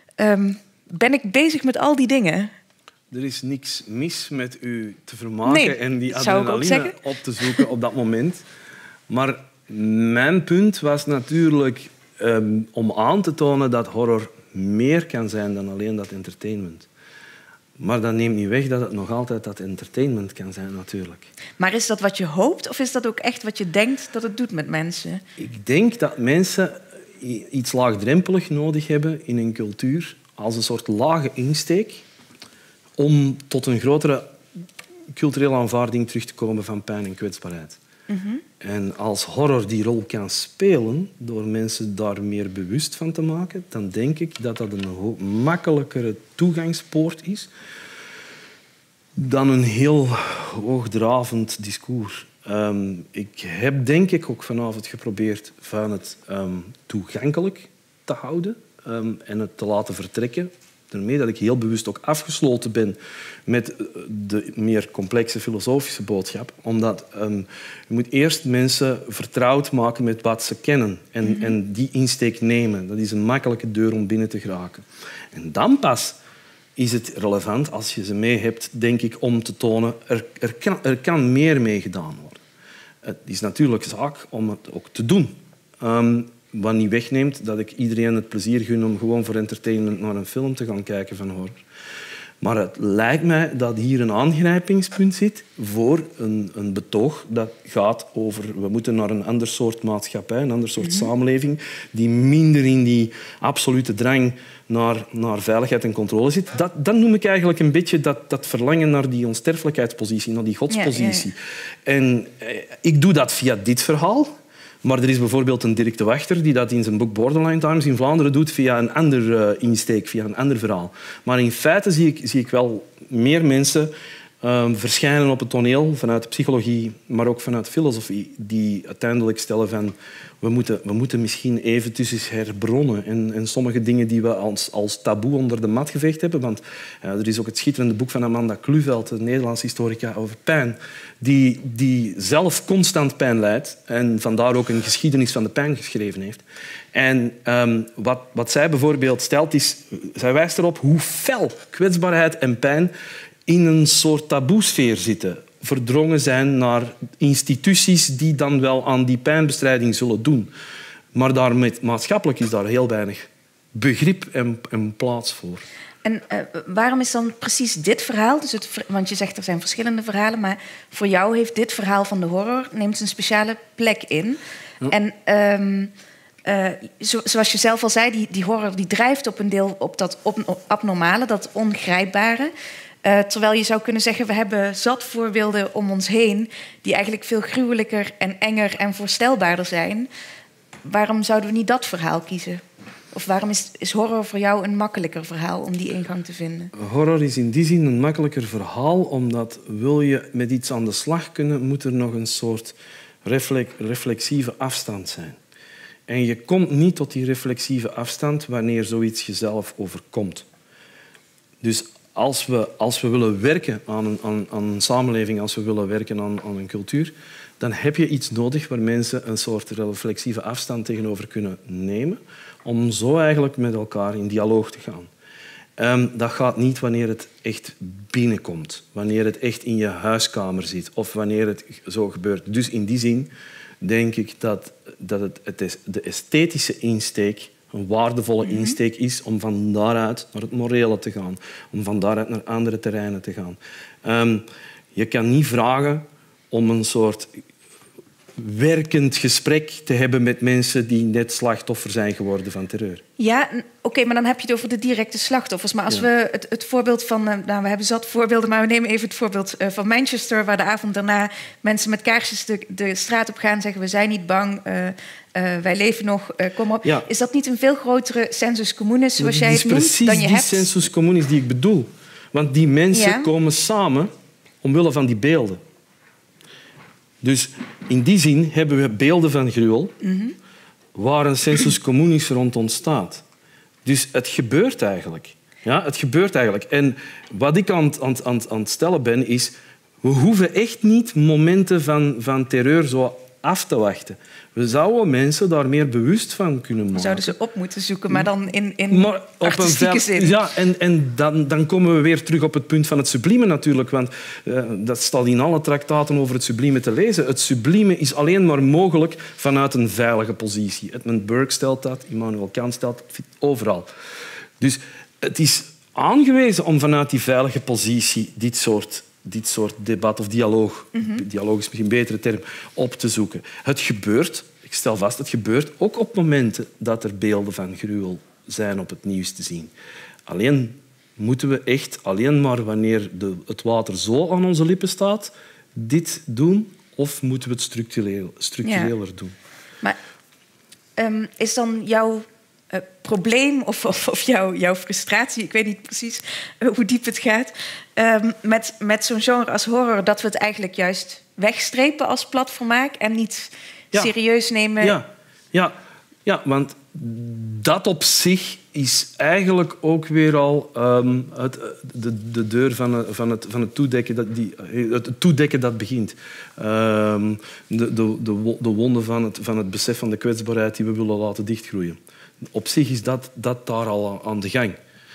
Ben ik bezig met al die dingen? Er is niks mis met u te vermaken en die adrenaline op te zoeken op dat moment. Maar mijn punt was natuurlijk om aan te tonen dat horror meer kan zijn dan alleen dat entertainment. Maar dat neemt niet weg dat het nog altijd dat entertainment kan zijn, natuurlijk. Maar is dat wat je hoopt of is dat ook echt wat je denkt dat het doet met mensen? Ik denk dat mensen iets laagdrempelig nodig hebben in een cultuur als een soort lage insteek om tot een grotere culturele aanvaarding terug te komen van pijn en kwetsbaarheid. Mm-hmm. En als horror die rol kan spelen door mensen daar meer bewust van te maken, dan denk ik dat dat een makkelijkere toegangspoort is dan een heel hoogdravend discours. Ik heb denk ik ook vanavond geprobeerd van het toegankelijk te houden en het te laten vertrekken. Daarmee dat ik heel bewust ook afgesloten ben met de meer complexe filosofische boodschap. Omdat je moet eerst mensen vertrouwd maken met wat ze kennen en die insteek nemen. Dat is een makkelijke deur om binnen te geraken. En dan pas is het relevant, als je ze mee hebt, denk ik, om te tonen er kan meer mee gedaan worden. Het is natuurlijk zaak om het ook te doen. Wat niet wegneemt dat ik iedereen het plezier gun om gewoon voor entertainment naar een film te gaan kijken van horror. Maar het lijkt mij dat hier een aangrijpingspunt zit voor een betoog dat gaat over we moeten naar een ander soort maatschappij, een ander soort samenleving die minder in die absolute drang naar veiligheid en controle zit. Dat noem ik eigenlijk een beetje dat verlangen naar die onsterfelijkheidspositie, naar die godspositie. Ja. En ik doe dat via dit verhaal. Maar er is bijvoorbeeld een Dirk de Wachter die dat in zijn boek Borderline Times in Vlaanderen doet via een ander insteek, via een ander verhaal. Maar in feite zie ik wel meer mensen verschijnen op het toneel vanuit de psychologie, maar ook vanuit de filosofie, die uiteindelijk stellen van we moeten misschien eventjes herbronnen en sommige dingen die we als taboe onder de mat geveegd hebben. Want er is ook het schitterende boek van Amanda Kluveld, een Nederlandse historica, over pijn, die zelf constant pijn lijdt en vandaar ook een geschiedenis van de pijn geschreven heeft. En wat zij bijvoorbeeld stelt is, zij wijst erop hoe fel kwetsbaarheid en pijn in een soort taboesfeer zitten. Verdrongen zijn naar instituties die dan wel aan die pijnbestrijding zullen doen. Maar maatschappelijk is daar heel weinig begrip en plaats voor. En waarom is dan precies dit verhaal, want je zegt er zijn verschillende verhalen, maar voor jou heeft dit verhaal van de horror neemt een speciale plek in. Ja. En zoals je zelf al zei, die horror die drijft op een deel op dat abnormale, dat ongrijpbare. Terwijl je zou kunnen zeggen, we hebben zat voorbeelden om ons heen die eigenlijk veel gruwelijker en enger en voorstelbaarder zijn. Waarom zouden we niet dat verhaal kiezen? Of waarom is horror voor jou een makkelijker verhaal om die ingang te vinden? Horror is in die zin een makkelijker verhaal, omdat wil je met iets aan de slag kunnen, moet er nog een soort reflexieve afstand zijn. En je komt niet tot die reflexieve afstand wanneer zoiets jezelf overkomt. Dus als we willen werken aan een samenleving, als we willen werken aan een cultuur, dan heb je iets nodig waar mensen een soort reflexieve afstand tegenover kunnen nemen om zo eigenlijk met elkaar in dialoog te gaan. Dat gaat niet wanneer het echt binnenkomt, wanneer het echt in je huiskamer zit of wanneer het zo gebeurt. Dus in die zin denk ik dat de esthetische insteek een waardevolle insteek is om van daaruit naar het morele te gaan, om van daaruit naar andere terreinen te gaan. Je kan niet vragen om een soort werkend gesprek te hebben met mensen die net slachtoffer zijn geworden van terreur. Ja, oké, maar dan heb je het over de directe slachtoffers. Maar als we het voorbeeld van... we hebben zat voorbeelden, maar we nemen even het voorbeeld van Manchester, waar de avond daarna mensen met kaarsjes de straat op gaan, zeggen we zijn niet bang, wij leven nog, kom op. Ja. Is dat niet een veel grotere sensus communis, zoals jij het noemt, dan je hebt? Het is precies die sensus communis die ik bedoel. Want die mensen komen samen omwille van die beelden. Dus in die zin hebben we beelden van gruwel waar een sensus communis rond ontstaat. Dus het gebeurt eigenlijk. Ja, het gebeurt eigenlijk. En wat ik aan het stellen ben, is... We hoeven echt niet momenten van terreur zo af te wachten. We zouden mensen daar meer bewust van kunnen maken. We zouden ze op moeten zoeken, maar dan in artistieke zin. Ja, en dan komen we weer terug op het punt van het sublieme natuurlijk. Want dat staat in alle traktaten over het sublieme te lezen. Het sublieme is alleen maar mogelijk vanuit een veilige positie. Edmund Burke stelt dat, Immanuel Kant stelt dat, overal. Dus het is aangewezen om vanuit die veilige positie dit soort debat of dialoog, dialoog is misschien een betere term, op te zoeken. Het gebeurt, ik stel vast, het gebeurt ook op momenten dat er beelden van gruwel zijn op het nieuws te zien. Alleen moeten we echt, alleen maar wanneer het water zo aan onze lippen staat, dit doen, of moeten we het structureler doen? Maar is dan jouw probleem of jouw frustratie, ik weet niet precies hoe diep het gaat, met zo'n genre als horror, dat we het eigenlijk juist wegstrepen als platformaak en niet serieus nemen? Ja, want dat op zich is eigenlijk ook weer al de deur van het toedekken het toedekken dat begint. De wonden van het besef van de kwetsbaarheid die we willen laten dichtgroeien. Op zich is dat daar al aan de gang.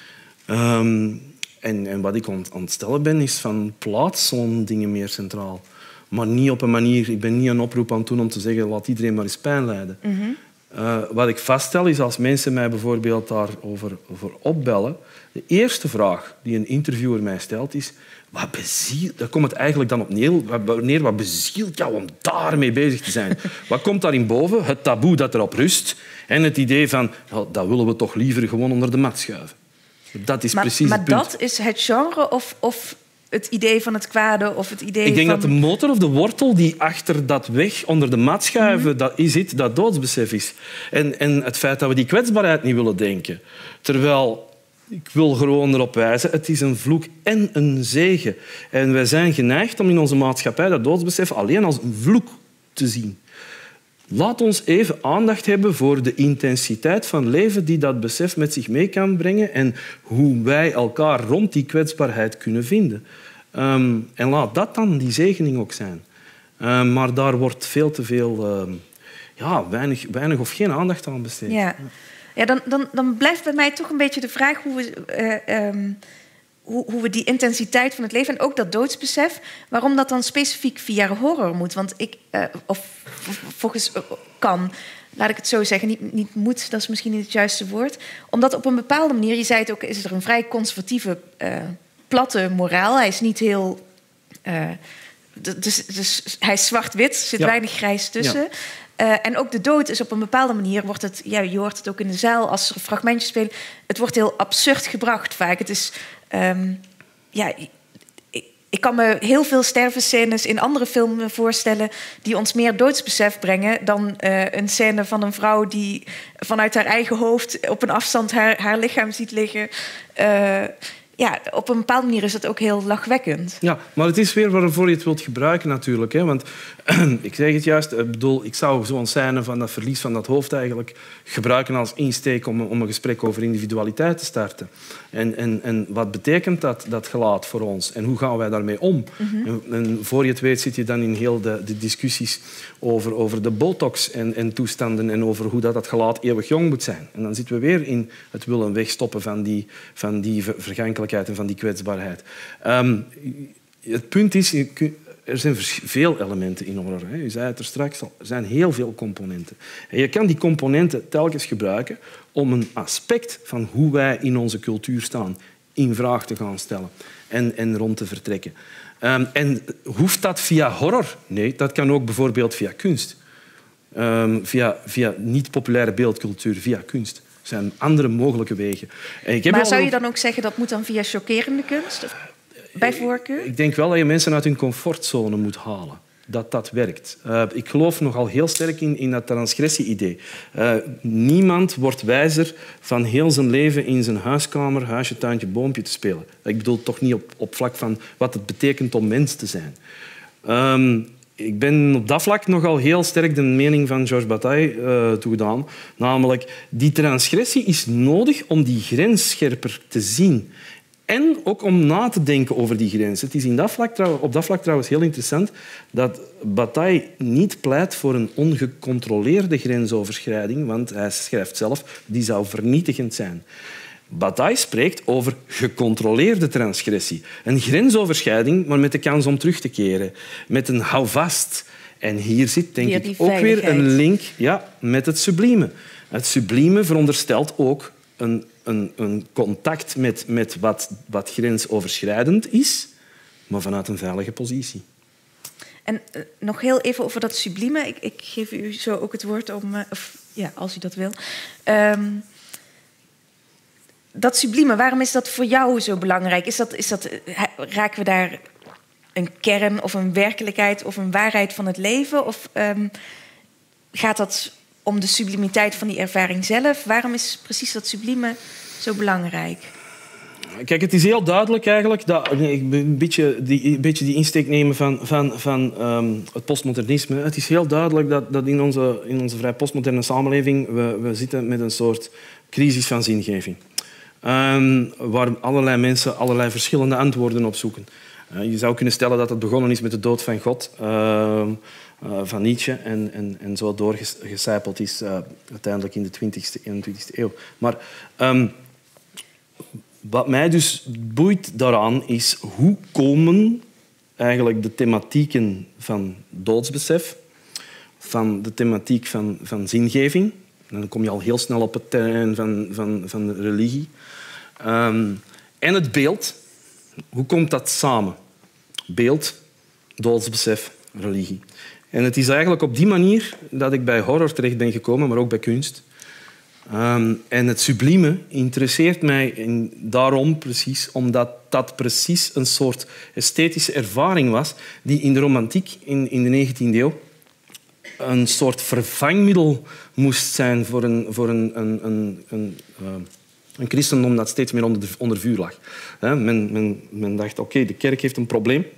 En wat ik aan het stellen ben, is van plaats zo'n dingen meer centraal. Maar niet op een manier... Ik ben niet een oproep aan het doen om te zeggen laat iedereen maar eens pijn lijden. Wat ik vaststel is als mensen mij bijvoorbeeld daarover opbellen, de eerste vraag die een interviewer mij stelt is daar komt het eigenlijk dan op neer. Wat bezielt jou om daarmee bezig te zijn? Wat komt daarin boven? Het taboe dat erop rust en het idee van dat willen we toch liever gewoon onder de mat schuiven. Dat is precies het punt. Maar dat is het genre of het idee van het kwade of het idee Ik denk dat de motor of de wortel die achter dat weg onder de mat schuiven, dat doodsbesef is. En het feit dat we die kwetsbaarheid niet willen denken. Terwijl, ik wil gewoon erop wijzen, het is een vloek en een zegen. En wij zijn geneigd om in onze maatschappij dat doodsbesef alleen als een vloek te zien. Laat ons even aandacht hebben voor de intensiteit van leven die dat besef met zich mee kan brengen en hoe wij elkaar rond die kwetsbaarheid kunnen vinden. En laat dat dan die zegening ook zijn. Maar daar wordt veel te veel, weinig of geen aandacht aan besteed. Ja, dan blijft bij mij toch een beetje de vraag hoe we die intensiteit van het leven en ook dat doodsbesef, waarom dat dan specifiek via horror moet. Want volgens kan, laat ik het zo zeggen, niet moet, dat is misschien niet het juiste woord. Omdat op een bepaalde manier, je zei het ook, is er een vrij conservatieve, platte moraal. Hij is niet heel... Dus hij is zwart-wit, er zit weinig grijs tussen. En ook de dood is op een bepaalde manier, wordt het, je hoort het ook in de zaal als er fragmentjes spelen, het wordt heel absurd gebracht vaak. Het is... Ik kan me heel veel stervenscènes in andere films voorstellen die ons meer doodsbesef brengen dan een scène van een vrouw die vanuit haar eigen hoofd op een afstand haar lichaam ziet liggen. ja, op een bepaalde manier is dat ook heel lachwekkend. Ja, maar het is weer waarvoor je het wilt gebruiken natuurlijk. Hè? Want ik zeg het juist, ik zou zo'n scène van dat verlies van dat hoofd eigenlijk gebruiken als insteek om een gesprek over individualiteit te starten. En wat betekent dat gelaat voor ons? En hoe gaan wij daarmee om? En voor je het weet zit je dan in heel de discussies over de botox en toestanden en over hoe dat gelaat eeuwig jong moet zijn. En dan zitten we weer in het willen wegstoppen van die vergankelijkheid en van die kwetsbaarheid. Het punt is, er zijn veel elementen in horror. Hè. U zei het er straks al. Er zijn heel veel componenten. En je kan die componenten telkens gebruiken om een aspect van hoe wij in onze cultuur staan in vraag te gaan stellen en rond te vertrekken. En hoeft dat via horror? Nee, dat kan ook bijvoorbeeld via kunst. Via niet-populaire beeldcultuur, via kunst. Er zijn andere mogelijke wegen. Maar zou je dan ook zeggen dat moet dan via chockerende kunst? Of bij voorkeur? Ik denk wel dat je mensen uit hun comfortzone moet halen. Dat werkt. Ik geloof nogal heel sterk in dat transgressie-idee. Niemand wordt wijzer van heel zijn leven in zijn huiskamer, huisje, tuintje, boompje te spelen. Ik bedoel toch niet op vlak van wat het betekent om mens te zijn. Ik ben op dat vlak nogal heel sterk de mening van Georges Bataille toegedaan. Namelijk, die transgressie is nodig om die grens scherper te zien. En ook om na te denken over die grens. Het is op dat vlak trouwens heel interessant dat Bataille niet pleit voor een ongecontroleerde grensoverschrijding, want hij schrijft zelf, die zou vernietigend zijn. Bataille spreekt over gecontroleerde transgressie. Een grensoverschrijding, maar met de kans om terug te keren. Met een houvast. En hier zit, denk ik, ook weer een link met het sublieme. Het sublieme veronderstelt ook een contact met wat grensoverschrijdend is, maar vanuit een veilige positie. En nog heel even over dat sublieme. Ik geef u zo ook het woord om, als u dat wil. Dat sublieme, waarom is dat voor jou zo belangrijk? Raken we daar een kern of een werkelijkheid of een waarheid van het leven? Of gaat dat om de sublimiteit van die ervaring zelf? Waarom is precies dat sublieme zo belangrijk? Kijk, het is heel duidelijk eigenlijk dat een beetje die insteek nemen van het postmodernisme. Het is heel duidelijk dat in onze vrij postmoderne samenleving we zitten met een soort crisis van zingeving. Waar allerlei mensen allerlei verschillende antwoorden op zoeken. Je zou kunnen stellen dat het begonnen is met de dood van God, van Nietzsche, en zo doorgecijpeld is uiteindelijk in de 21e eeuw. Maar wat mij dus boeit daaraan is hoe komen eigenlijk de thematieken van doodsbesef, van de thematiek van zingeving. En dan kom je al heel snel op het terrein van religie. En het beeld. Hoe komt dat samen? Beeld, doodsbesef, religie. En het is eigenlijk op die manier dat ik bij horror terecht ben gekomen, maar ook bij kunst. En het sublieme interesseert mij daarom precies, omdat dat precies een soort esthetische ervaring was die in de romantiek in de 19e eeuw een soort vervangmiddel moest zijn voor een christendom dat steeds meer onder vuur lag. Men dacht, oké, de kerk heeft een probleem.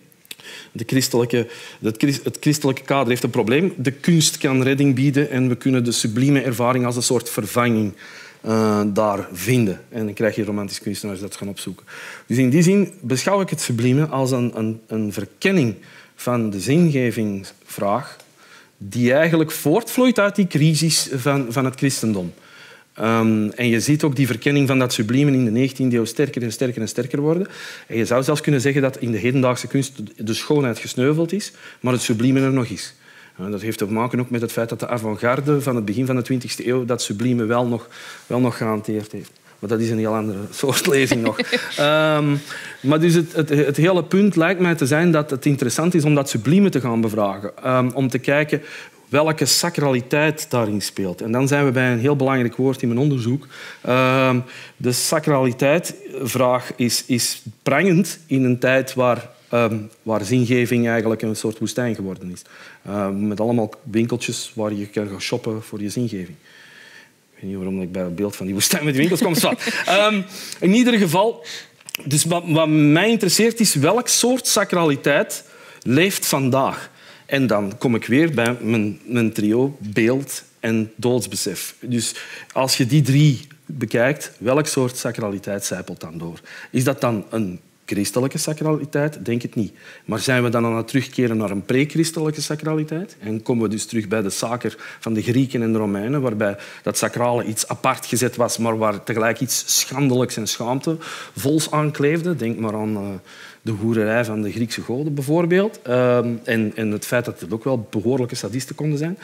Het christelijke kader heeft een probleem. De kunst kan redding bieden en we kunnen de sublieme ervaring als een soort vervanging daar vinden. En dan krijg je romantische kunstenaars dat gaan opzoeken. Dus in die zin beschouw ik het sublieme als een verkenning van de zingevingsvraag die eigenlijk voortvloeit uit die crisis van het christendom. En je ziet ook die verkenning van dat sublieme in de 19e eeuw sterker en sterker en sterker worden. En je zou zelfs kunnen zeggen dat in de hedendaagse kunst de schoonheid gesneuveld is, maar het sublieme er nog is. Dat heeft te maken ook met het feit dat de avant-garde van het begin van de 20e eeuw dat sublieme wel nog gehanteerd heeft. Maar dat is een heel andere soort lezing nog. Maar dus het hele punt lijkt mij te zijn dat het interessant is om dat sublieme te gaan bevragen. Om te kijken welke sacraliteit daarin speelt. En dan zijn we bij een heel belangrijk woord in mijn onderzoek. De sacraliteitvraag is prangend in een tijd waar zingeving eigenlijk een soort woestijn geworden is. Met allemaal winkeltjes waar je kan gaan shoppen voor je zingeving. Ik weet niet waarom ik bij het beeld van die woestijn met die winkels kom. In ieder geval, Dus wat mij interesseert is welk soort sacraliteit leeft vandaag. En dan kom ik weer bij mijn trio beeld en doodsbesef. Dus als je die 3 bekijkt, welk soort sacraliteit zijpelt dan door? Is dat dan een christelijke sacraliteit? Denk het niet. Maar zijn we dan aan het terugkeren naar een pre-christelijke sacraliteit? En komen we dus terug bij de sacer van de Grieken en de Romeinen, waarbij dat sacrale iets apart gezet was, maar waar tegelijk iets schandelijks en schaamtevols aan kleefde? Denk maar aan de hoererij van de Griekse goden, bijvoorbeeld. En het feit dat het ook wel behoorlijke sadisten konden zijn.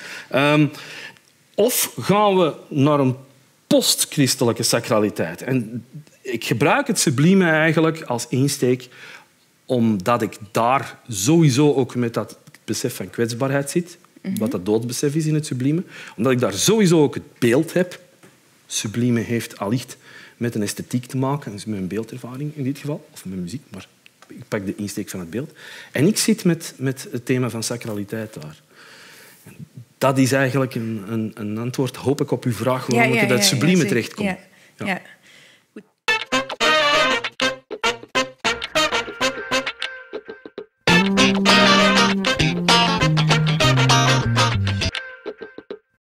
Of gaan we naar een post-christelijke sacraliteit? En ik gebruik het sublieme eigenlijk als insteek omdat ik daar sowieso ook met dat besef van kwetsbaarheid zit, wat dat doodsbesef is in het sublieme. Omdat ik daar sowieso ook het beeld heb. Sublieme heeft allicht met een esthetiek te maken, dus met een beeldervaring in dit geval, of met muziek, maar ik pak de insteek van het beeld. En ik zit met het thema van sacraliteit daar. Dat is eigenlijk een antwoord, hoop ik, op uw vraag waarom ik bij het sublieme terechtkom. Ja.